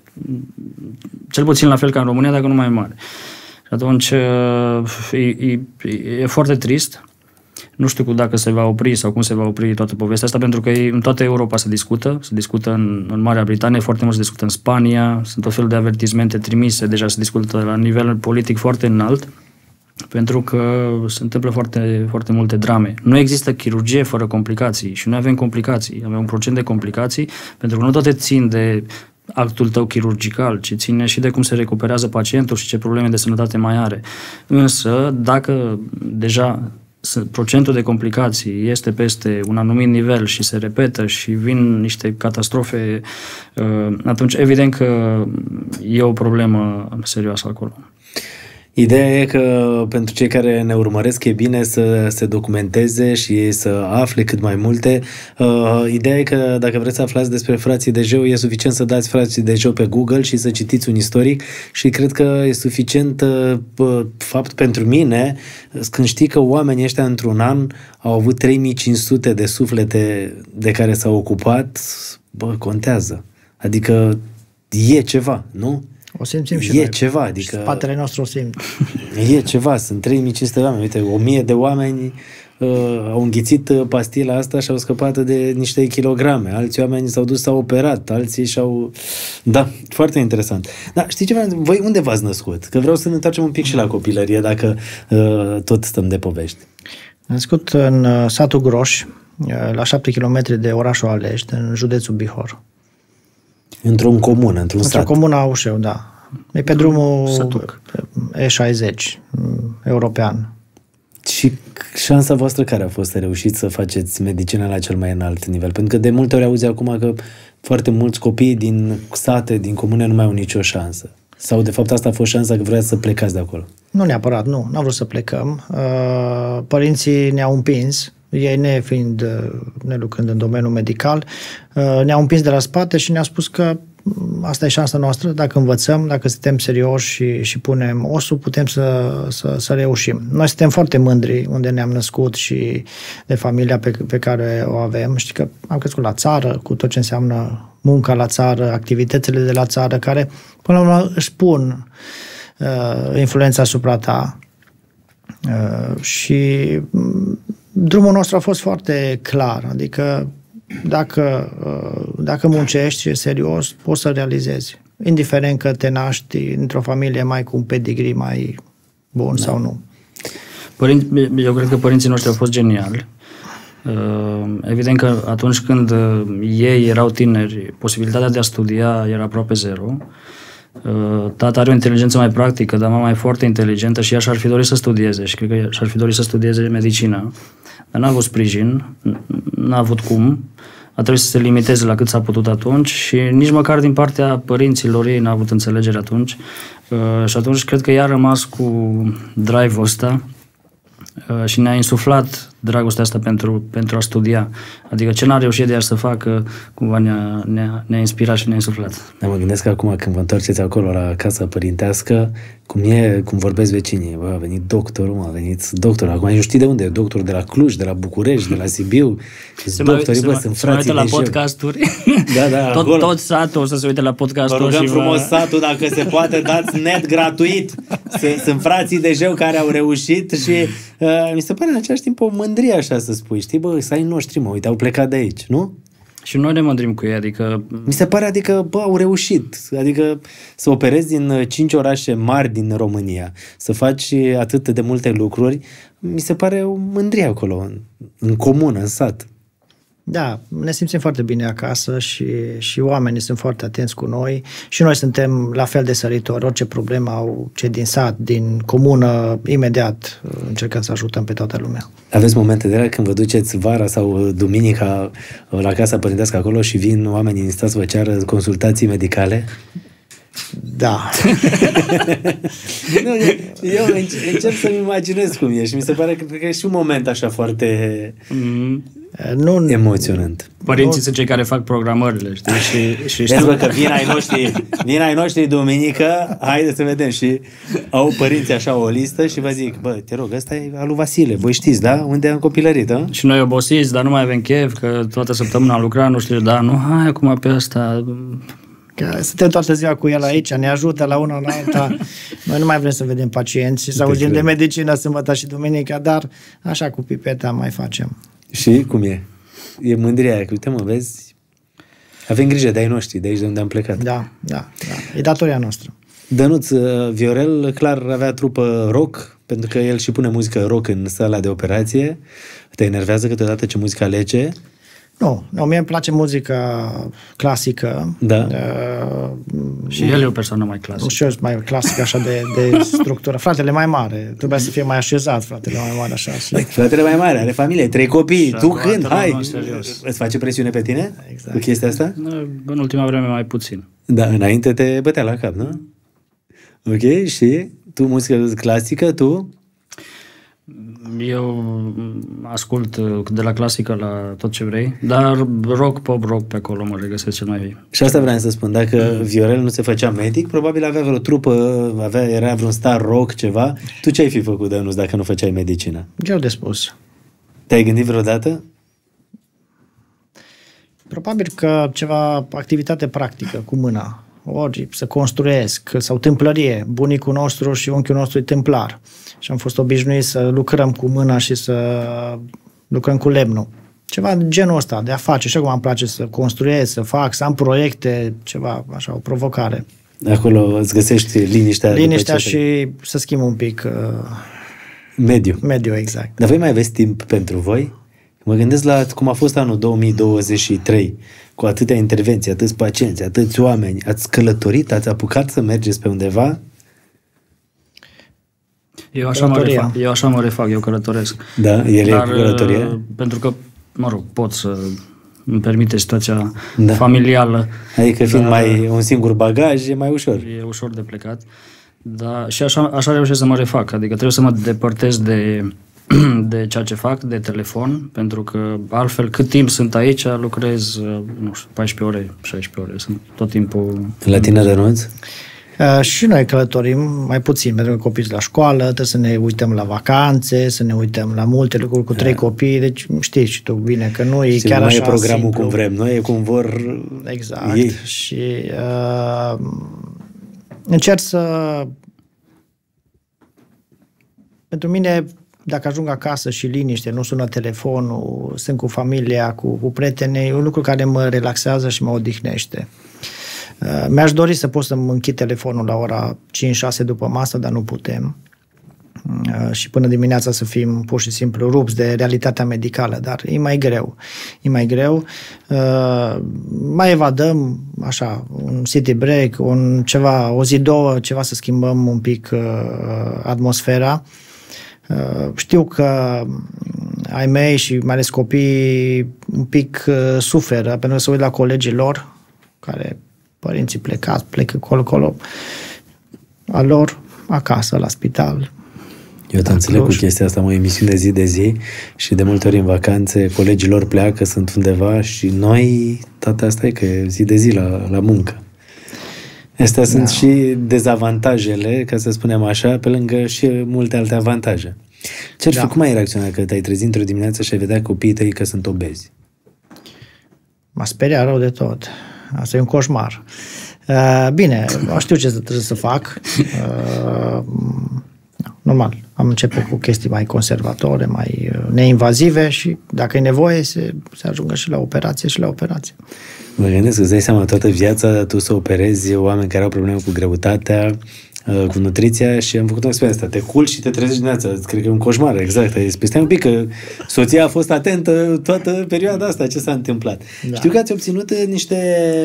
cel puțin la fel ca în România, dacă nu mai mare. Și atunci e, e, e foarte trist. Nu știu dacă se va opri sau cum se va opri toată povestea asta, pentru că în toată Europa se discută, se discută în, în Marea Britanie, foarte mult se discută în Spania, sunt tot felul de avertismente trimise, deja se discută la nivel politic foarte înalt. pentru că se întâmplă foarte, foarte multe drame. Nu există chirurgie fără complicații și noi avem complicații, avem un procent de complicații, pentru că nu toate țin de actul tău chirurgical, ci ține și de cum se recuperează pacientul și ce probleme de sănătate mai are. Însă, dacă deja procentul de complicații este peste un anumit nivel și se repetă și vin niște catastrofe, atunci evident că e o problemă serioasă acolo. Ideea e că pentru cei care ne urmăresc e bine să se documenteze și să afle cât mai multe. Uh, ideea e că dacă vreți să aflați despre frații Dejeu, e suficient să dați frații Dejeu pe Google și să citiți un istoric și cred că e suficient uh, fapt pentru mine când știi că oamenii ăștia într-un an au avut trei mii cinci sute de suflete de care s-au ocupat, bă, contează. Adică e ceva, nu? O simțim și e noi. ceva, adică... Spatele nostru o simt. E ceva, sunt trei mii cinci sute de oameni, uite, o mie de oameni uh, au înghițit pastila asta și au scăpat de niște kilograme, alți oameni s-au dus, s-au operat, alții și-au... Da, foarte interesant. Da, știi ceva? Voi unde v-ați născut? Că vreau să ne întoarcem un pic și la copilărie, dacă uh, tot stăm de povești. Născut în uh, satul Groș, uh, la șapte kilometri de orașul Alești, în județul Bihor. Într-un comun, într-un Într-o sat. comună Aușeu, da. E pe drumul Sătuc. E șaizeci, european. Și șansa voastră care a fost să reușiți să faceți medicină la cel mai înalt nivel? Pentru că de multe ori auzi acum că foarte mulți copii din sate, din comune, nu mai au nicio șansă. Sau de fapt asta a fost șansa că vreați să plecați de acolo? Nu neapărat, nu. N-am vrut să plecăm. Părinții ne-au împins, ei ne fiind, ne lucrând în domeniul medical, ne-au împins de la spate și ne-au spus că asta e șansa noastră, dacă învățăm, dacă suntem serioși și, și punem osul, putem să, să, să reușim. Noi suntem foarte mândri unde ne-am născut și de familia pe, pe care o avem. Știi că am crescut la țară, cu tot ce înseamnă munca la țară, activitățile de la țară, care până la urmă își pun uh, influența asupra ta. Uh, și drumul nostru a fost foarte clar, adică dacă, dacă muncești și e serios, poți să realizezi. Indiferent că te naști într-o familie mai cu un pedigree mai bun da. sau nu. Părinți, eu cred că părinții noștri au fost geniali. Evident că atunci când ei erau tineri, posibilitatea de a studia era aproape zero. Tata are o inteligență mai practică, dar mama e foarte inteligentă și ea și-ar fi dorit să studieze și cred că și-ar fi dorit să studieze medicină. Dar n-a avut sprijin, n-a avut cum, a trebuit să se limiteze la cât s-a putut atunci și nici măcar din partea părinților ei n-a avut înțelegere atunci. Și atunci cred că ea a rămas cu drive-ul ăsta și ne-a insuflat dragostea asta pentru, pentru a studia. Adică ce n-a reușit de ea să facă, cumva ne-a, ne-a, ne-a inspirat și ne-a insuflat. Da, mă gândesc că acum când vă întoarceți acolo la casa părintească, cum e, cum vorbesc vecinii, bă, a venit doctorul, mă, a venit doctorul, acum eu știi de unde, doctor de la Cluj, de la București, de la Sibiu, se doctorii, mai, bă, se sunt se frații la de podcasturi. Da, da, tot, tot satul o să se uite la podcastul. Vă rugăm și frumos va... satul, dacă se poate, dați net gratuit. Sunt frații Dejeu care au reușit și uh, mi se pare în același timp o mândrie așa să spui, știi, bă, să ai noștri, mă, uite, au plecat de aici, nu? Și noi ne mândrim cu ei, adică... Mi se pare, adică, bă, au reușit. Adică să operezi din cinci orașe mari din România, să faci atât de multe lucruri, mi se pare o mândrie acolo, în, în comună, în sat. Da, ne simțim foarte bine acasă și, și oamenii sunt foarte atenți cu noi și noi suntem la fel de săritori. Orice problemă au cei din sat, din comună, imediat încercăm să ajutăm pe toată lumea. Aveți momente de alea când vă duceți vara sau duminica la casa părintească acolo și vin oamenii în stat să vă ceară consultații medicale? Da. Nu, eu încerc să-mi imaginez cum e și mi se pare că, că e și un moment așa foarte mm. nu, emoționant. Părinții nu. sunt cei care fac programările, știi? Și, și știu că vin ai noștri, vin ai noștri duminică, haide să vedem și au părinții așa o listă și vă zic, bă, te rog, ăsta e al lui Vasile, voi știți, da? Unde am copilărit, da? Și noi obosiți, dar nu mai avem chef, că toată săptămâna am lucrat, nu știu, da, nu, hai acum pe asta... Că suntem toată ziua cu el aici, ne ajută la una, la alta. Noi nu mai vrem să vedem pacienți și să auzim de medicină sâmbătă și duminica, dar așa cu pipeta mai facem. Și cum e? E mândria aia, că uite mă, vezi, avem grijă de ai noștri, de aici de unde am plecat. Da, da, da. E datoria noastră. Dănuț, Viorel, clar avea trupă rock, pentru că el și pune muzică rock în sala de operație. Te enervează câteodată ce muzică alege? Nu, nu, mie îmi place muzica clasică. Da. Uh, și el e o persoană mai clasică. Și eu sunt mai clasică, așa de, de structură. Fratele mai mare, trebuia să fie mai așezat, fratele mai mare, așa. Și... Fratele mai mare, are familie, trei copii, și tu când? Hai! Serios. Îți face presiune pe tine? Exact. Cu chestia asta? În ultima vreme mai puțin. Da, înainte te bătea la cap, nu? Ok, și tu muzică clasică, tu? Eu ascult de la clasică la tot ce vrei, dar rock, pop, rock pe acolo mă regăsesc cel mai bine. Și asta vreau să spun, dacă Viorel nu se făcea medic, probabil avea vreo trupă, avea, era vreun star rock, ceva. Tu ce ai fi făcut, Dănuț, dacă nu făceai medicină? Greu de spus. Te-ai gândit vreodată? Probabil că ceva activitate practică, cu mâna. Ori să construiesc, sau tâmplărie. Bunicul nostru și unchiul nostru e tâmplar. Și am fost obișnuit să lucrăm cu mâna și să lucrăm cu lemnul. Ceva de genul ăsta, de a face. Și acum îmi place să construiesc, să fac, să am proiecte, ceva, așa, o provocare. Acolo îți găsești liniștea. Liniștea și te... să schimb un pic uh, mediu. Mediu, exact. Dar voi mai aveți timp pentru voi? Mă gândesc la cum a fost anul două mii douăzeci și trei, cu atâtea intervenții, atâți pacienți, atâți oameni. Ați călătorit, ați apucat să mergeți pe undeva? Eu așa, mă refac, eu așa mă refac, eu călătoresc. Da, el Dar, e cu călătorie? Pentru că, mă rog, pot să îmi permite situația da. familială. Adică fiind dar, mai un singur bagaj, e mai ușor. E ușor de plecat. Dar și așa, așa reușesc să mă refac. Adică trebuie să mă depărtez de, de ceea ce fac, de telefon, pentru că altfel cât timp sunt aici, lucrez, nu știu, paisprezece ore, șaisprezece ore. Sunt tot timpul... La tine, Dănuț? Uh, și noi călătorim mai puțin, pentru că copiii la școală, trebuie să ne uităm la vacanțe, să ne uităm la multe lucruri cu trei copii, deci știi și tu bine că nu e chiar nu așa e programul simplu. Cum vrem noi, e cum vor exact. ei. Și uh, încerc să... Pentru mine, dacă ajung acasă și liniște, nu sună telefonul, sunt cu familia, cu, cu prietenii, e un lucru care mă relaxează și mă odihnește. Uh, mi-aș dori să pot să-mi închid telefonul la ora cinci șase după masă, dar nu putem. Uh, și până dimineața să fim pur și simplu rupți de realitatea medicală, dar e mai greu. E mai greu. Uh, mai evadăm, așa, un city break, un ceva, o zi, două, ceva să schimbăm un pic uh, atmosfera. Uh, știu că ai mei și mai ales copiii un pic uh, suferă pentru că se uit la colegii lor, care părinții plecați, plecă colo-colo, a lor acasă, la spital. Eu te înțeleg cu chestia asta, o emisiune zi de zi și de multe ori în vacanțe colegii lor pleacă, sunt undeva și noi, toate asta e că zi de zi la, la muncă. Astea da. Sunt și dezavantajele, ca să spunem așa, pe lângă și multe alte avantaje. Ce-ar da. fi, cum ai reacționat că te-ai trezit într-o dimineață și ai vedea copiii tăi că sunt obezi? M-a speriat rău de tot. Asta e un coșmar. Uh, bine, știu ce trebuie să fac. Uh, normal, am început cu chestii mai conservatoare, mai neinvazive și dacă e nevoie se, se ajungă și la operație și la operație. Mă gândesc, îți dai seama toată viața tu să operezi oameni care au probleme cu greutatea, cu nutriția și am făcut o experiență asta. Te culci și te trezești dimineața. Cred că e un coșmar, exact. Stai un pic că soția a fost atentă toată perioada asta, ce s-a întâmplat. Da. Știu că ați obținut niște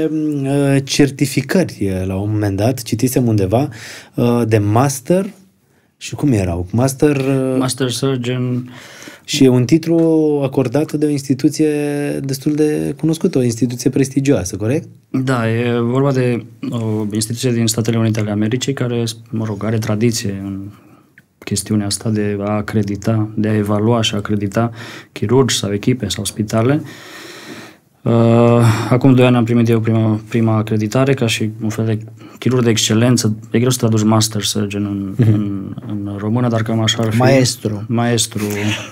certificări la un moment dat, citisem undeva, de master și cum erau? Master... Master Surgeon... Și e un titlu acordat de o instituție destul de cunoscută, o instituție prestigioasă, corect? Da, e vorba de o instituție din Statele Unite ale Americii care, mă rog, are tradiție în chestiunea asta de a acredita, de a evalua și a acredita chirurgi sau echipe sau spitale. Acum doi ani am primit eu prima, prima acreditare ca și un fel de chirurg de excelență. E greu să traduci master surgeon în, mm-hmm. în, în română, dar cam așa ar fi. Maestru. Maestru.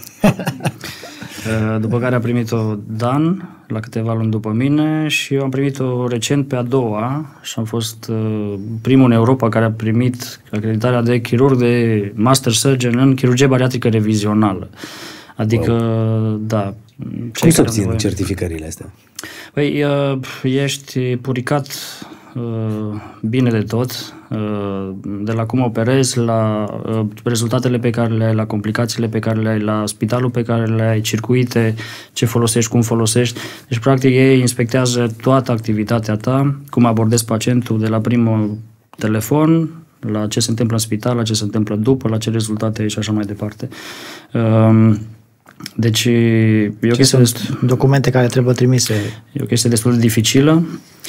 După care a primit-o Dan la câteva luni după mine și eu am primit-o recent pe a doua și am fost primul în Europa care a primit acreditarea de chirurg de master surgeon în chirurgie bariatrică revizională. Adică, wow. da. Cum se obțin certificările astea? Păi, ești puricat bine de tot, de la cum operezi, la rezultatele pe care le ai, la complicațiile pe care le ai, la spitalul pe care le ai, circuite, ce folosești, cum folosești. Deci, practic, ei inspectează toată activitatea ta, cum abordezi pacientul de la primul telefon, la ce se întâmplă în spital, la ce se întâmplă după, la ce rezultate ai și așa mai departe. Deci, e o chestie sunt documente care trebuie trimise. E o chestie destul de dificilă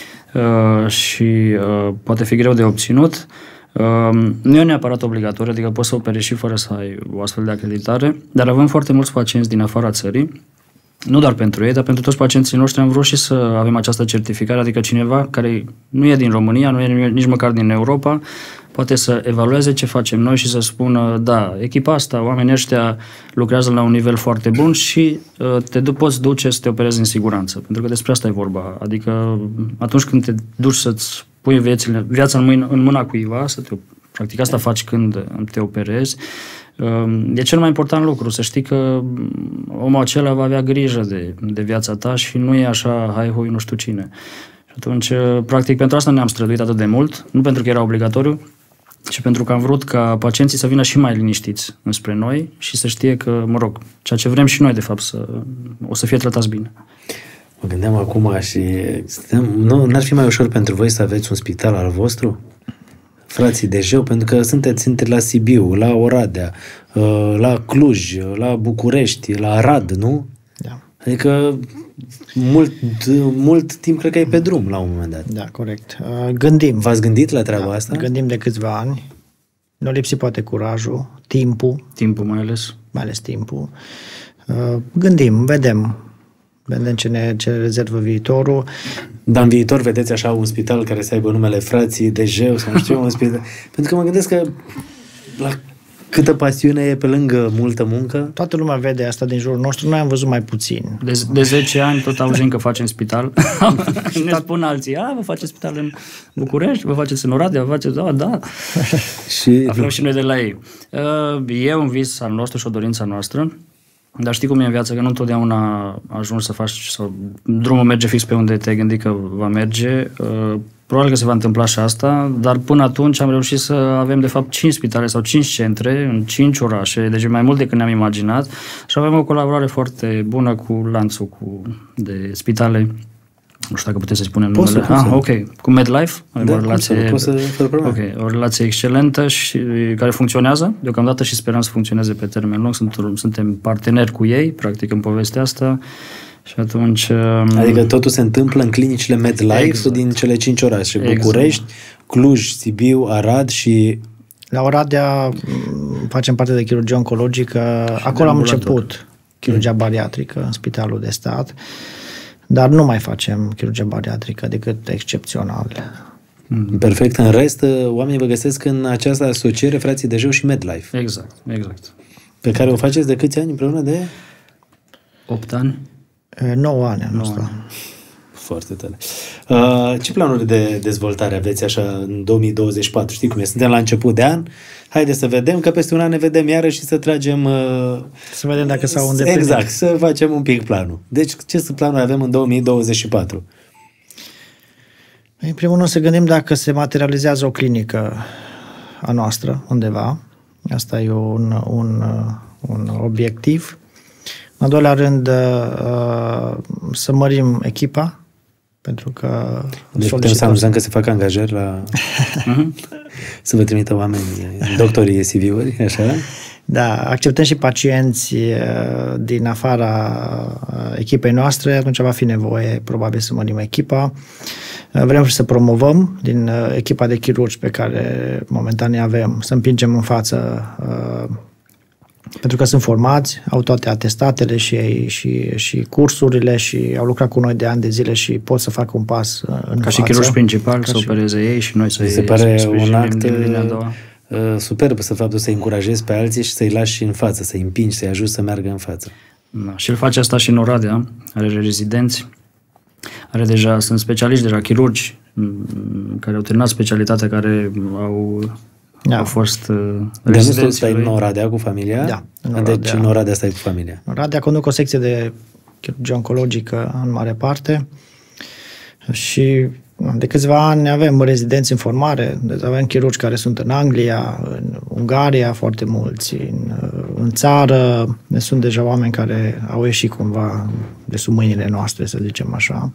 uh, și uh, poate fi greu de obținut. Uh, nu e neapărat obligatoriu, adică poți să operezi și fără să ai o astfel de acreditare, dar avem foarte mulți pacienți din afara țării, nu doar pentru ei, dar pentru toți pacienții noștri am vrut și să avem această certificare, adică cineva care nu e din România, nu e nici măcar din Europa, poate să evalueze ce facem noi și să spună, da, echipa asta, oamenii ăștia lucrează la un nivel foarte bun și uh, te du- poți duce să te operezi în siguranță. Pentru că despre asta e vorba. Adică atunci când te duci să-ți pui viețile, viața în, mâine, în mâna cuiva, să te, practic asta faci când te operezi, uh, e cel mai important lucru, să știi că omul acela va avea grijă de, de viața ta și nu e așa, hai, hui, nu știu cine. Și atunci, practic, pentru asta ne-am străduit atât de mult, nu pentru că era obligatoriu, ci pentru că am vrut ca pacienții să vină și mai liniștiți înspre noi și să știe că, mă rog, ceea ce vrem și noi, de fapt, să, o să fie tratați bine. Mă gândeam acum și stăm, nu, n-ar fi mai ușor pentru voi să aveți un spital al vostru? Frații Dejeu, pentru că sunteți între la Sibiu, la Oradea, la Cluj, la București, la Arad, nu? Da. Adică mult, mult timp cred că e pe drum la un moment dat. Da, corect. Gândim. V-ați gândit la treaba da, asta? Gândim de câțiva ani. Nu lipsi poate curajul, timpul. Timpul mai ales. Mai ales timpul. Gândim, vedem. Vedem ce ne ce rezervă viitorul. Dar în viitor vedeți așa un spital care să aibă numele Frații Dejeu sau nu știu, un spital. Pentru că mă gândesc că la câtă pasiune e pe lângă multă muncă. Toată lumea vede asta din jurul nostru, noi am văzut mai puțin. De, de zece ani tot auzim că facem spital. Ne spun alții, a, vă faceți spital în București, vă faceți în Oradea, vă faceți, da, da. Și aflăm și noi de la ei. E un vis al nostru și o dorință noastră, dar știi cum e în viață, că nu întotdeauna ajungi să faci, sau drumul merge fix pe unde te-ai gândit că va merge. Probabil că se va întâmpla și asta, dar până atunci am reușit să avem de fapt cinci spitale sau cinci centre în cinci orașe, deci mai mult decât ne-am imaginat și avem o colaborare foarte bună cu lanțul cu, de spitale. Nu știu dacă putem să spunem Poți numele. Să, ah, ok. Cu MedLife avem da, o relație, să, să, okay, o relație excelentă și care funcționează deocamdată și sperăm să funcționeze pe termen lung. Suntem, suntem parteneri cu ei, practic, în povestea asta. Și atunci... Adică totul se întâmplă în clinicile MedLife exact. Din cele cinci orașe. Exact. București, Cluj, Sibiu, Arad și... La Oradea facem parte de chirurgie oncologică. Acolo am început chirurgia bariatrică în spitalul de stat, dar nu mai facem chirurgie bariatrică decât excepțional. Perfect. În rest, oamenii vă găsesc în această asociere Frații Dejeu și MedLife. Exact, exact. Pe care o faceți de câți ani împreună? De? opt ani. nouă ani anul ăsta. Foarte tare. Uh, ce planuri de dezvoltare aveți așa în două mii douăzeci și patru? Știi cum e? Suntem la început de an. Haideți să vedem că peste un an ne vedem iarăși și să tragem... Uh, să vedem dacă s-au îndeplinit. Exact, să facem un pic planul. Deci ce planuri avem în două mii douăzeci și patru? În primul rând să gândim dacă se materializează o clinică a noastră undeva. Asta e un, un, un obiectiv. În al doilea rând, să mărim echipa, pentru că... Deci putem să anunțăm că se fac angajări la... să vă trimită oameni, doctorii C V-uri, așa? Da, acceptăm și pacienți din afara echipei noastre, atunci va fi nevoie probabil să mărim echipa. Vrem și să promovăm din echipa de chirurgi pe care momentan ne avem, să împingem în față, pentru că sunt formați, au toate atestatele și, și, și cursurile și au lucrat cu noi de ani de zile și pot să facă un pas în Ca față. și chirurgi principal, să și... opereze ei și noi să-i se pare să un act uh, superb să faptul să-i încurajezi pe alții și să-i lași în față, să-i împingi, să-i ajuți să meargă în față. Da. Și el face asta și în Oradea, are rezidenți, are deja, sunt specialiști deja, chirurgi care au terminat specialitatea, care au, da. au fost uh, rezidenți. Deci nu stai în Oradea cu familia? Da. În Oradea. Deci în Oradea stai cu familia. În Oradea conduc o secție de chirurgie oncologică în mare parte și De câțiva ani avem rezidenți în formare, deci avem chirurgi care sunt în Anglia, în Ungaria, foarte mulți, în, în țară, ne sunt deja oameni care au ieșit cumva de sub mâinile noastre, să zicem așa.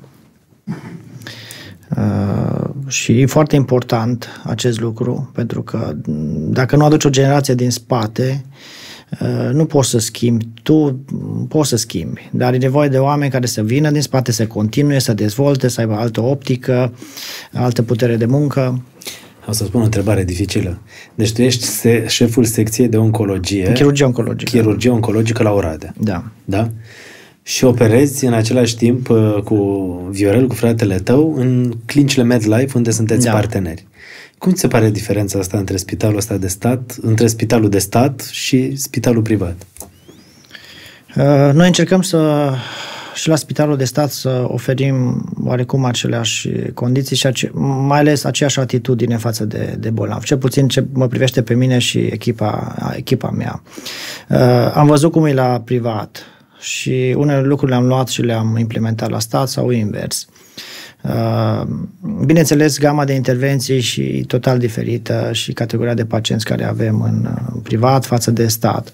Uh, și e foarte important acest lucru, pentru că dacă nu aduci o generație din spate, uh, nu poți să schimbi, tu poți să schimbi, dar e nevoie de oameni care să vină din spate, să continue, să dezvolte, să aibă altă optică, altă putere de muncă. O să spun o întrebare dificilă. Deci tu ești se, șeful secției de oncologie, chirurgie oncologică, chirurgie oncologică la Oradea. Da. Da? Și operezi în același timp cu Viorel, cu fratele tău, în clinicile MedLife, unde sunteți da. parteneri. Cum ți se pare diferența asta între spitalul ăsta de stat, între spitalul de stat și spitalul privat? Uh, noi încercăm să și la spitalul de stat să oferim oarecum aceleași condiții și ace- mai ales aceeași atitudine față de, de bolnav. Cel puțin ce mă privește pe mine și echipa, echipa mea. Uh, am văzut cum e la privat și unele lucruri le-am luat și le-am implementat la stat sau invers. Bineînțeles, gama de intervenții și total diferită și categoria de pacienți care avem în privat față de stat.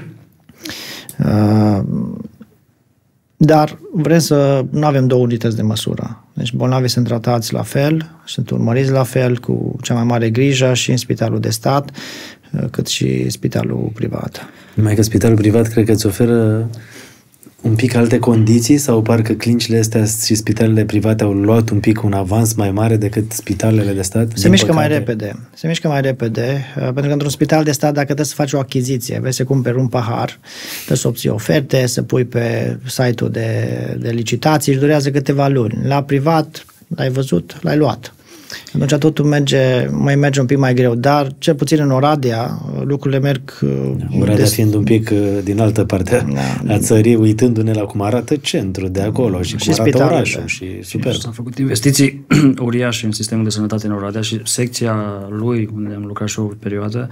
Dar vrem să nu avem două unități de măsură. Deci bolnavii sunt tratați la fel, sunt urmăriți la fel, cu cea mai mare grijă și în spitalul de stat, cât și spitalul privat. Numai că spitalul privat cred că îți oferă un pic alte condiții sau parcă clinicile astea și spitalele private au luat un pic un avans mai mare decât spitalele de stat? Se mișcă păcate. mai repede. Se mișcă mai repede, pentru că într-un spital de stat, dacă trebuie să faci o achiziție, vei să cumperi un pahar, trebuie să obții oferte, să pui pe site-ul de, de licitații și durează câteva luni. La privat, l-ai văzut, l-ai luat. Atunci totul merge, mai merge un pic mai greu, dar cel puțin în Oradea lucrurile merg... Oradea des... fiind un pic din altă parte da, a țării, uitându-ne la cum arată centrul de acolo și, și cum arată orașul și super. S-au făcut investiții uriașe în sistemul de sănătate în Oradea și secția lui, unde am lucrat și o perioadă,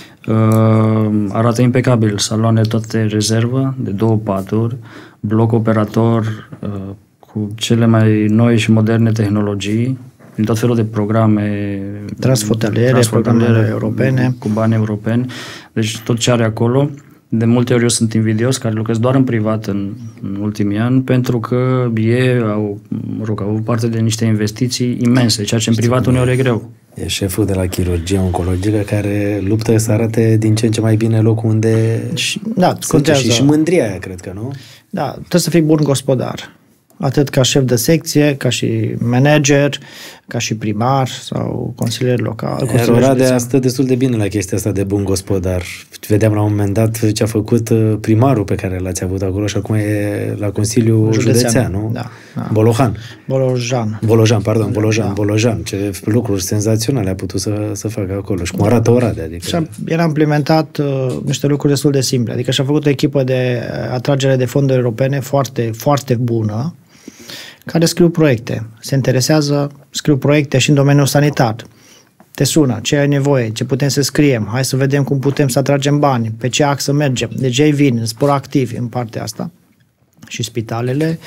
arată impecabil. Saloane toate rezervă, de două paturi, bloc operator cu cele mai noi și moderne tehnologii, prin tot felul de programe transfrontaliere, programe europene, cu bani europeni, deci tot ce are acolo. De multe ori eu sunt invidios, care lucrez doar în privat în, în ultimii ani, pentru că ei au, mă rog, au parte de niște investiții imense, ceea ce în privat uneori e greu. E șeful de la chirurgie oncologică care luptă să arate din ce în ce mai bine locul unde și, da, contează. Și, și mândria aia, cred că, nu? Da, trebuie să fii bun gospodar. Atât ca șef de secție, ca și manager, ca și primar sau consilier local. Iar Oradea stă destul de bine la chestia asta de bun gospodar. Vedeam la un moment dat ce a făcut primarul pe care l-ați avut acolo și acum e la Consiliul Județean, județean nu? Da, da. Bolohan. Bolojan. Bolojan, pardon, Bolojan, da. Bolojan. Ce lucruri senzaționale a putut să, să facă acolo și cum arată Oradea. Adică... Și el a implementat uh, niște lucruri destul de simple. Adică și-a făcut o echipă de atragere de fonduri europene foarte, foarte bună, care scriu proiecte. Se interesează, scriu proiecte și în domeniul sanitar. Te sună, ce ai nevoie, ce putem să scriem, hai să vedem cum putem să atragem bani, pe ce axă mergem. Deci ei vin, sunt proactivi în partea asta. Și spitalele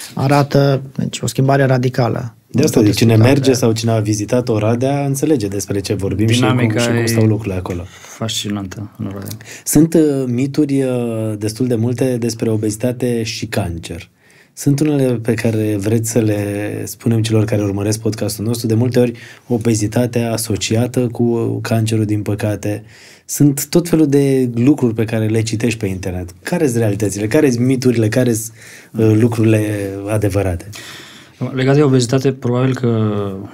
arată deci, o schimbare radicală. De asta, de cine merge sau cine a vizitat Oradea înțelege despre ce vorbim. Dinamica și cum, și cum stau lucrurile acolo. Fascinantă în Oradea. Sunt uh, mituri uh, destul de multe despre obezitate și cancer. Sunt unele pe care vreți să le spunem celor care urmăresc podcastul nostru. De multe ori, obezitatea asociată cu cancerul, din păcate. Sunt tot felul de lucruri pe care le citești pe internet. Care-s realitățile? Care-s miturile? Care-s uh, lucrurile adevărate? Legat de obezitate, probabil că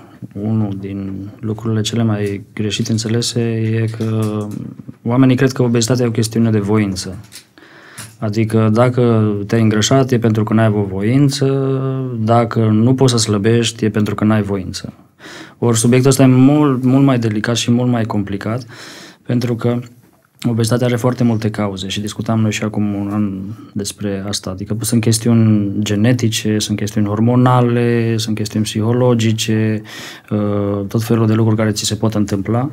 unul din lucrurile cele mai greșit înțelese e că oamenii cred că obezitatea e o chestiune de voință. Adică dacă te-ai îngrășat e pentru că n-ai avut voință, dacă nu poți să slăbești e pentru că n-ai voință. Ori subiectul ăsta e mult, mult mai delicat și mult mai complicat, pentru că obezitatea are foarte multe cauze și discutam noi și acum un an despre asta. Adică sunt chestiuni genetice, sunt chestiuni hormonale, sunt chestiuni psihologice, tot felul de lucruri care ți se pot întâmpla.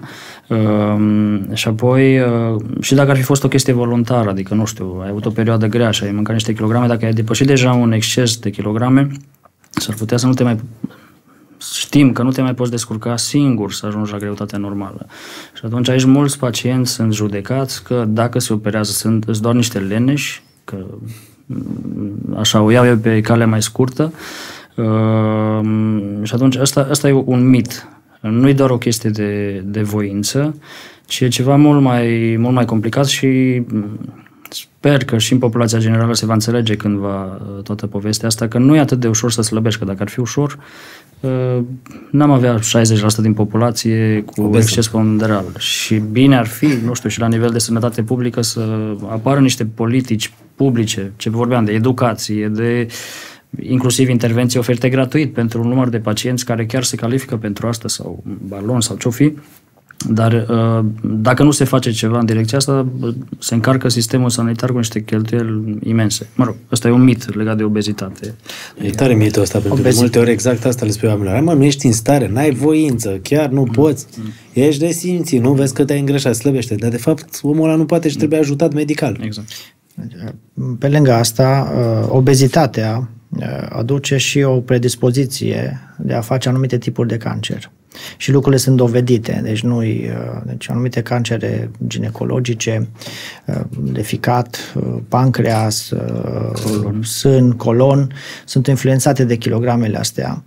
Și apoi, și dacă ar fi fost o chestie voluntară, adică, nu știu, ai avut o perioadă grea și ai mâncat niște kilograme, dacă ai depășit deja un exces de kilograme, s-ar putea să nu te mai știm că nu te mai poți descurca singur să ajungi la greutatea normală. Și atunci aici mulți pacienți sunt judecați că dacă se operează sunt îți doar niște leneși, că așa o iau eu pe calea mai scurtă. Uh, și atunci asta, asta e un mit. Nu e doar o chestie de, de voință, ci e ceva mult mai, mult mai complicat și sper că și în populația generală se va înțelege cândva toată povestea asta, că nu e atât de ușor să slăbești, că dacă ar fi ușor, n-am avea șaizeci la sută din populație cu Obeză. Exces ponderal. Și bine ar fi, nu știu, și la nivel de sănătate publică să apară niște politici publice, ce vorbeam de educație, de inclusiv intervenții oferite gratuit pentru un număr de pacienți care chiar se califică pentru asta, sau balon sau ce-o fi. Dar dacă nu se face ceva în direcția asta, se încarcă sistemul sanitar cu niște cheltuieli imense. Mă rog, ăsta e un mit legat de obezitate. E tare mitul ăsta, pentru că de multe ori exact asta le spui oamenilor. Mă, nu ești în stare, n-ai voință, chiar nu poți, mm. ești de simți, nu vezi că te-ai îngreșat, slăbește. Dar de fapt omul ăla nu poate și trebuie ajutat medical. Exact. Pe lângă asta, obezitatea aduce și o predispoziție de a face anumite tipuri de cancer. Și lucrurile sunt dovedite, deci nu deci anumite cancere ginecologice, de ficat, pancreas, colon. Sân, colon, sunt influențate de kilogramele astea.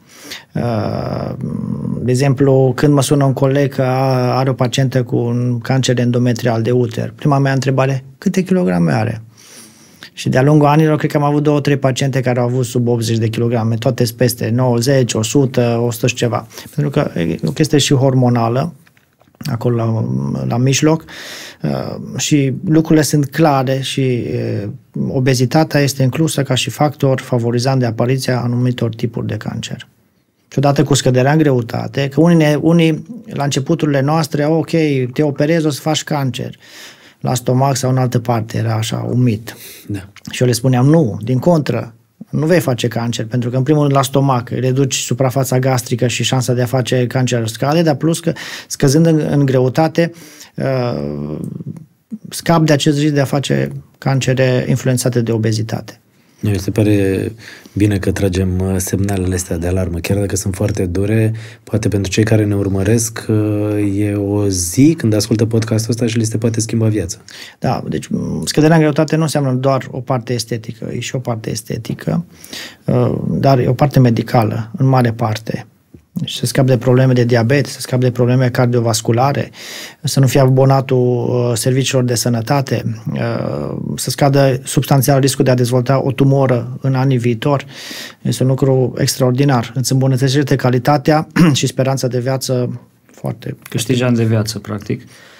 De exemplu, când mă sună un coleg că are o pacientă cu un cancer endometrial de uter, prima mea întrebare, câte kilograme are? Și de-a lungul anilor, cred că am avut două, trei paciente care au avut sub optzeci de kilograme, toate peste nouăzeci, o sută, o sută și ceva. Pentru că e o chestie și hormonală, acolo la, la mijloc, și lucrurile sunt clare și obezitatea este inclusă ca și factor favorizant de apariția anumitor tipuri de cancer. Și odată cu scăderea în greutate, că unii, unii la începuturile noastre, ok, te operezi, o să faci cancer. La stomac sau în altă parte, era așa, un mit. Da. Și eu le spuneam, nu, din contră, nu vei face cancer, pentru că în primul rând la stomac reduci suprafața gastrică și șansa de a face cancer scade, dar plus că scăzând în, în greutate, uh, scap de acest risc de a face cancere influențate de obezitate. Mi se pare bine că tragem semnalele astea de alarmă, chiar dacă sunt foarte dure, poate pentru cei care ne urmăresc e o zi când ascultă podcastul ăsta și li se poate schimba viața. Da, deci scăderea în greutate nu înseamnă doar o parte estetică, e și o parte estetică, dar e o parte medicală, în mare parte. Deci să scapi de probleme de diabet, să scapi de probleme cardiovasculare, să nu fie abonatul serviciilor de sănătate, să scadă substanțial riscul de a dezvolta o tumoră în anii viitori. Este un lucru extraordinar. Îți îmbunătățește calitatea și speranța de viață foarte... Câștigi ani de viață, practic,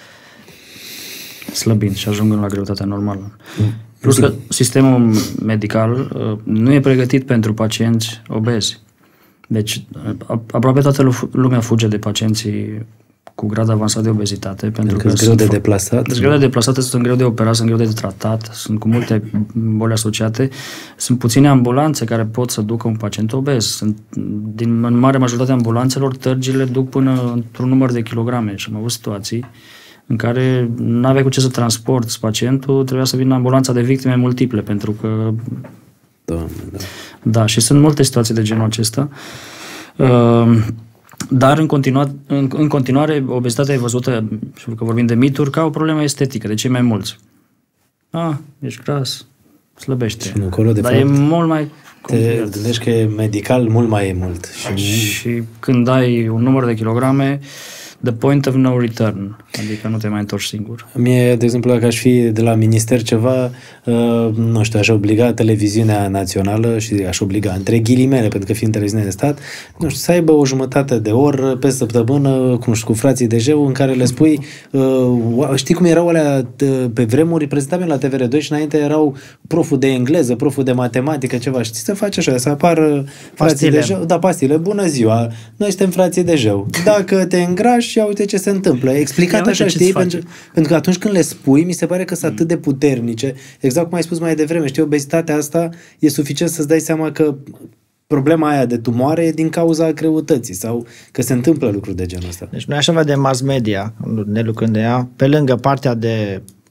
slăbind și ajungând la greutatea normală. Mm. Plus că sistemul medical nu e pregătit pentru pacienți obezi. Deci, aproape toată lumea fuge de pacienții cu grad avansat de obezitate, pentru că sunt greu de deplasat. Sunt greu de deplasate, sunt greu de operat, sunt greu de tratat, sunt cu multe boli asociate. Sunt puține ambulanțe care pot să ducă un pacient obez. Sunt, din în mare majoritate ambulanțelor, tărgile duc până într-un număr de kilograme. Și am avut situații în care nu aveai cu ce să transporti pacientul, trebuia să vină ambulanța de victime multiple, pentru că Doamne, da. Da, și sunt multe situații de genul acesta. Uh, dar în, continua, în, în continuare obezitatea e văzută, și că vorbim de mituri, ca o problemă estetică de cei mai mulți. Ah, ești gras, slăbește. Și încolo, de dar fapt, e mult mai te gândești că e medical mult mai e mult. Și, și când ai un număr de kilograme, the point of no return, adică nu te mai întorci singur. Mie, de exemplu, dacă aș fi de la minister ceva, uh, nu știu, aș obliga televiziunea națională și aș obliga, între ghilimele, pentru că fiind televiziune de stat, nu știu, să aibă o jumătate de oră pe săptămână, cum știu, cu frații de jeu, în care le spui, uh, știi cum erau alea pe vremuri, prezentabile la T V R doi și înainte erau proful de engleză, proful de matematică, ceva, știi, să faci așa, să apară frații de jeu, da, pastile, bună ziua, noi suntem frații de jeu, dacă te îngrași, și ia uite ce se întâmplă. Explicat așa, știi? Pentru, pentru că atunci când le spui, mi se pare că sunt atât de puternice. Exact cum ai spus mai devreme, știi, obezitatea asta e suficient să-ți dai seama că problema aia de tumoare e din cauza greutății sau că se întâmplă lucruri de genul ăsta. Deci noi așa vedem mass media, ne lucrând de ea, pe lângă partea de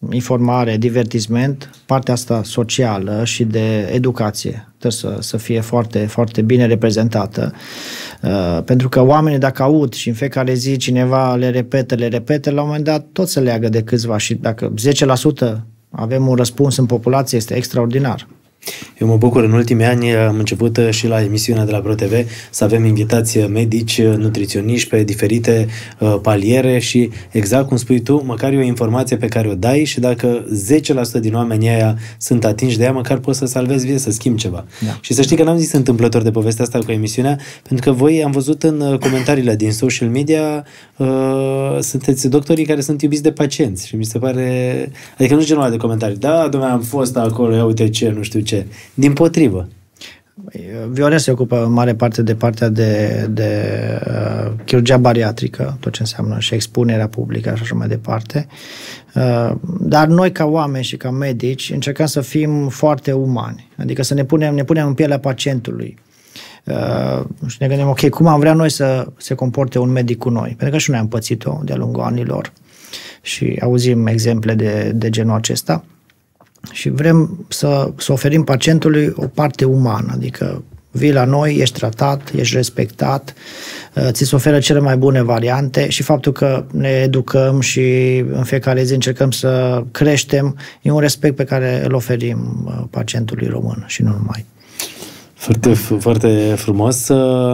informare, divertisment, partea asta socială și de educație trebuie să, să fie foarte, foarte bine reprezentată. Uh, pentru că oamenii, dacă aud și în fiecare zi cineva le repetă, le repetă, la un moment dat tot se leagă de câțiva și dacă zece la sută avem un răspuns în populație, este extraordinar. Eu mă bucur, în ultimii ani am început și la emisiunea de la ProTV să avem invitați medici, nutriționiști pe diferite uh, paliere și exact cum spui tu, măcar e o informație pe care o dai și dacă zece la sută din oamenii aia sunt atinși de ea, măcar poți să salvezi vieți, să schimbi ceva. Da. Și să știi că n-am zis întâmplător de povestea asta cu emisiunea, pentru că voi am văzut în comentariile din social media uh, sunteți doctorii care sunt iubiți de pacienți și mi se pare, adică nu genul de comentarii, da, dom'le, am fost acolo, ia uite ce, nu știu ce. Dimpotrivă. Viorel se ocupă în mare parte de partea de, de uh, chirurgia bariatrică, tot ce înseamnă și expunerea publică și așa mai departe. Uh, dar noi ca oameni și ca medici încercăm să fim foarte umani, adică să ne punem, ne punem în pielea pacientului. Uh, și ne gândim, ok, cum am vrea noi să se comporte un medic cu noi? Pentru că și noi am pățit-o de-a lungul anilor și auzim exemple de, de genul acesta. Și vrem să, să oferim pacientului o parte umană, adică vii la noi, ești tratat, ești respectat, ți se oferă cele mai bune variante și faptul că ne educăm și în fiecare zi încercăm să creștem, e un respect pe care îl oferim pacientului român și nu numai. Foarte, foarte frumos.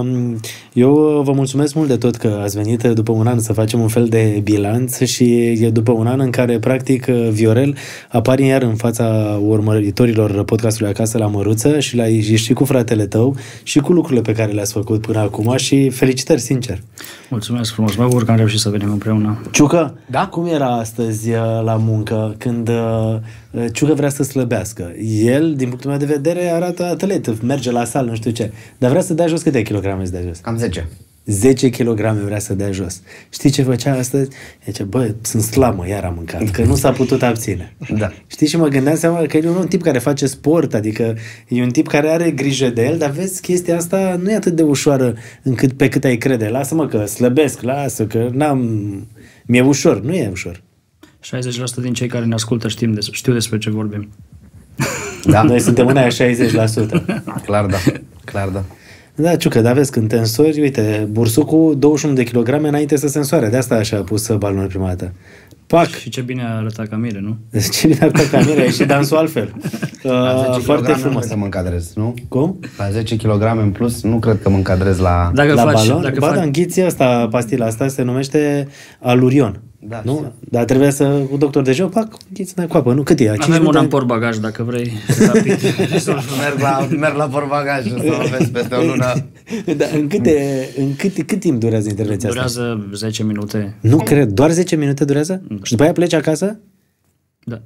Eu vă mulțumesc mult de tot că ați venit după un an să facem un fel de bilanț și după un an în care, practic, Viorel apare iar în fața urmăritorilor podcastului Acasă la Măruță și la și cu fratele tău și cu lucrurile pe care le-ați făcut până acum și felicitări, sincer. Mulțumesc frumos, mă bucur că am reușit să venim împreună. Ciucă, da? Cum era astăzi la muncă când Ciucă vrea să slăbească? El, din punctul meu de vedere, arată atlet, merge la sală, nu știu ce, dar vrea să dea jos câte kilograme să dea jos? Cam zece. zece kilograme vrea să dea jos. Știi ce făcea astăzi? Zice, bă, sunt slamă, iar am mâncat, că nu s-a putut abține. Da. Știi, și mă gândeam seama că e un tip care face sport, adică e un tip care are grijă de el, dar vezi, chestia asta nu e atât de ușoară încât pe cât ai crede. Lasă-mă că slăbesc, lasă că n-am... Mi-e ușor, nu e ușor. șaizeci la sută din cei care ne ascultă știm des- știu despre ce vorbim. Da, noi suntem în aia șaizeci la sută. Clar, da. Clar, da. Da, Ciucă, dar vezi, când te însori, uite, bursucul douăzeci și unu de kilograme înainte să se însoare, de asta așa a pus balonul prima dată. Pac! Și ce bine a arătat Camire, nu? Ce bine a arătat Camire, a ieșit dansul altfel. Uh, foarte frumos. Nu cred că mă încadrez, nu? Cum? La zece kilograme în plus, nu cred că mă încadrez la... Dacă la faci, balon? dacă Ba, faci... da, înghiți asta, pastila asta se numește Alurion. Da, nu? știu. Dar trebuie să, cu doctor de joc, pac, înghiți în coapă, nu? Cât e? Avem un ampor bagaj, dacă vrei. merg la, merg la porbagaj să mă vezi peste o lună. Da, în, câte, în cât, cât timp durează intervenția Durează asta? zece minute. Nu cred, doar zece minute durează? Da. Și după aia pleci acasă? Da.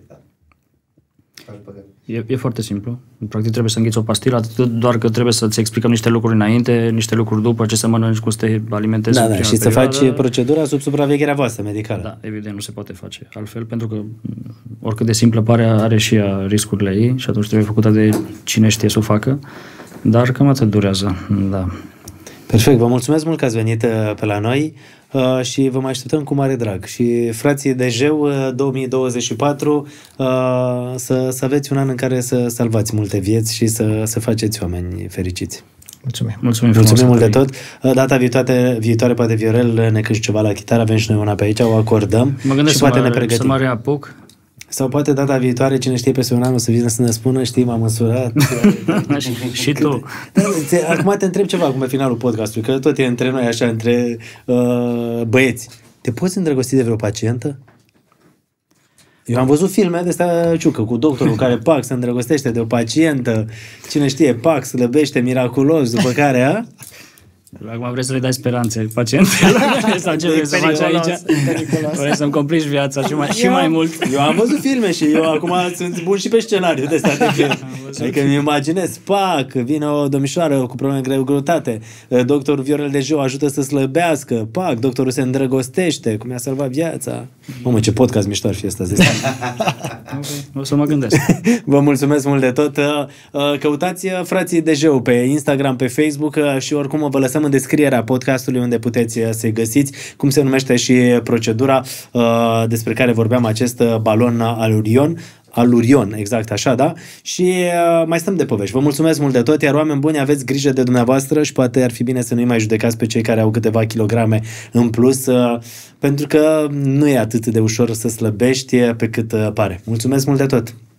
E, e foarte simplu. Practic trebuie să înghiți o pastilă, atât doar că trebuie să-ți explicăm niște lucruri înainte, niște lucruri după, ce să mănânci, cum să te alimentezi. Da, da, și perioadă. să faci procedura sub supravegherea voastră medicală. Da, evident, nu se poate face altfel, pentru că oricât de simplă pare, are și ea riscurile ei și atunci trebuie făcută de cine știe să o facă, dar cam atât durează, da. Perfect, vă mulțumesc mult că ați venit pe la noi uh, și vă mai așteptăm cu mare drag. Și frații de Jeu uh, două mii douăzeci și patru uh, să, să aveți un an în care să salvați multe vieți și să, să faceți oameni fericiți. Mulțumim. Mulțumim, Mulțumim mult de tot. Uh, data viitoare, viitoare poate Viorel ne cânti ceva la chitară, avem și noi una pe aici, o acordăm. Mă gândesc și să, poate mă, ne pregătim. să mă reapuc. Sau poate data viitoare, cine știe, peste un an o să vină să ne spună, știi, m-am măsurat. Și tu. Acum te întreb ceva, acum pe finalul podcastului, că tot e între noi, așa, între uh, băieți. Te poți îndrăgosti de vreo pacientă? Eu am văzut filme de astea, Ciucă, cu doctorul care, pac, se îndrăgostește de o pacientă, cine știe, pac, slăbește miraculos, după care, a... Acum vrei să le dai speranțe pacientelor? Sau ce vrei să faci aici? Vrei să-mi complici viața și mai, și mai mult? Eu am văzut filme și eu acum sunt bun și pe scenariu de stat de film. Adică îmi imaginez, pac, vine o domnișoară cu probleme de greutate, doctorul Viorel de Jeu ajută să slăbească, pac, doctorul se îndrăgostește, cum i-a salvat viața. Mamă, ce podcast mișto ar fi ăsta. Okay. O să mă gândesc. Vă mulțumesc mult de tot. Căutați frații de Jeu pe Instagram, pe Facebook și oricum vă lăsăm dăm în descrierea podcastului unde puteți să-i găsiți, cum se numește și procedura uh, despre care vorbeam, acest balon alurion. Alurion, exact așa, da? Și uh, mai stăm de povești. Vă mulțumesc mult de tot, iar oameni buni, aveți grijă de dumneavoastră și poate ar fi bine să nu-i mai judecați pe cei care au câteva kilograme în plus, uh, pentru că nu e atât de ușor să slăbești pe cât uh, pare. Mulțumesc mult de tot!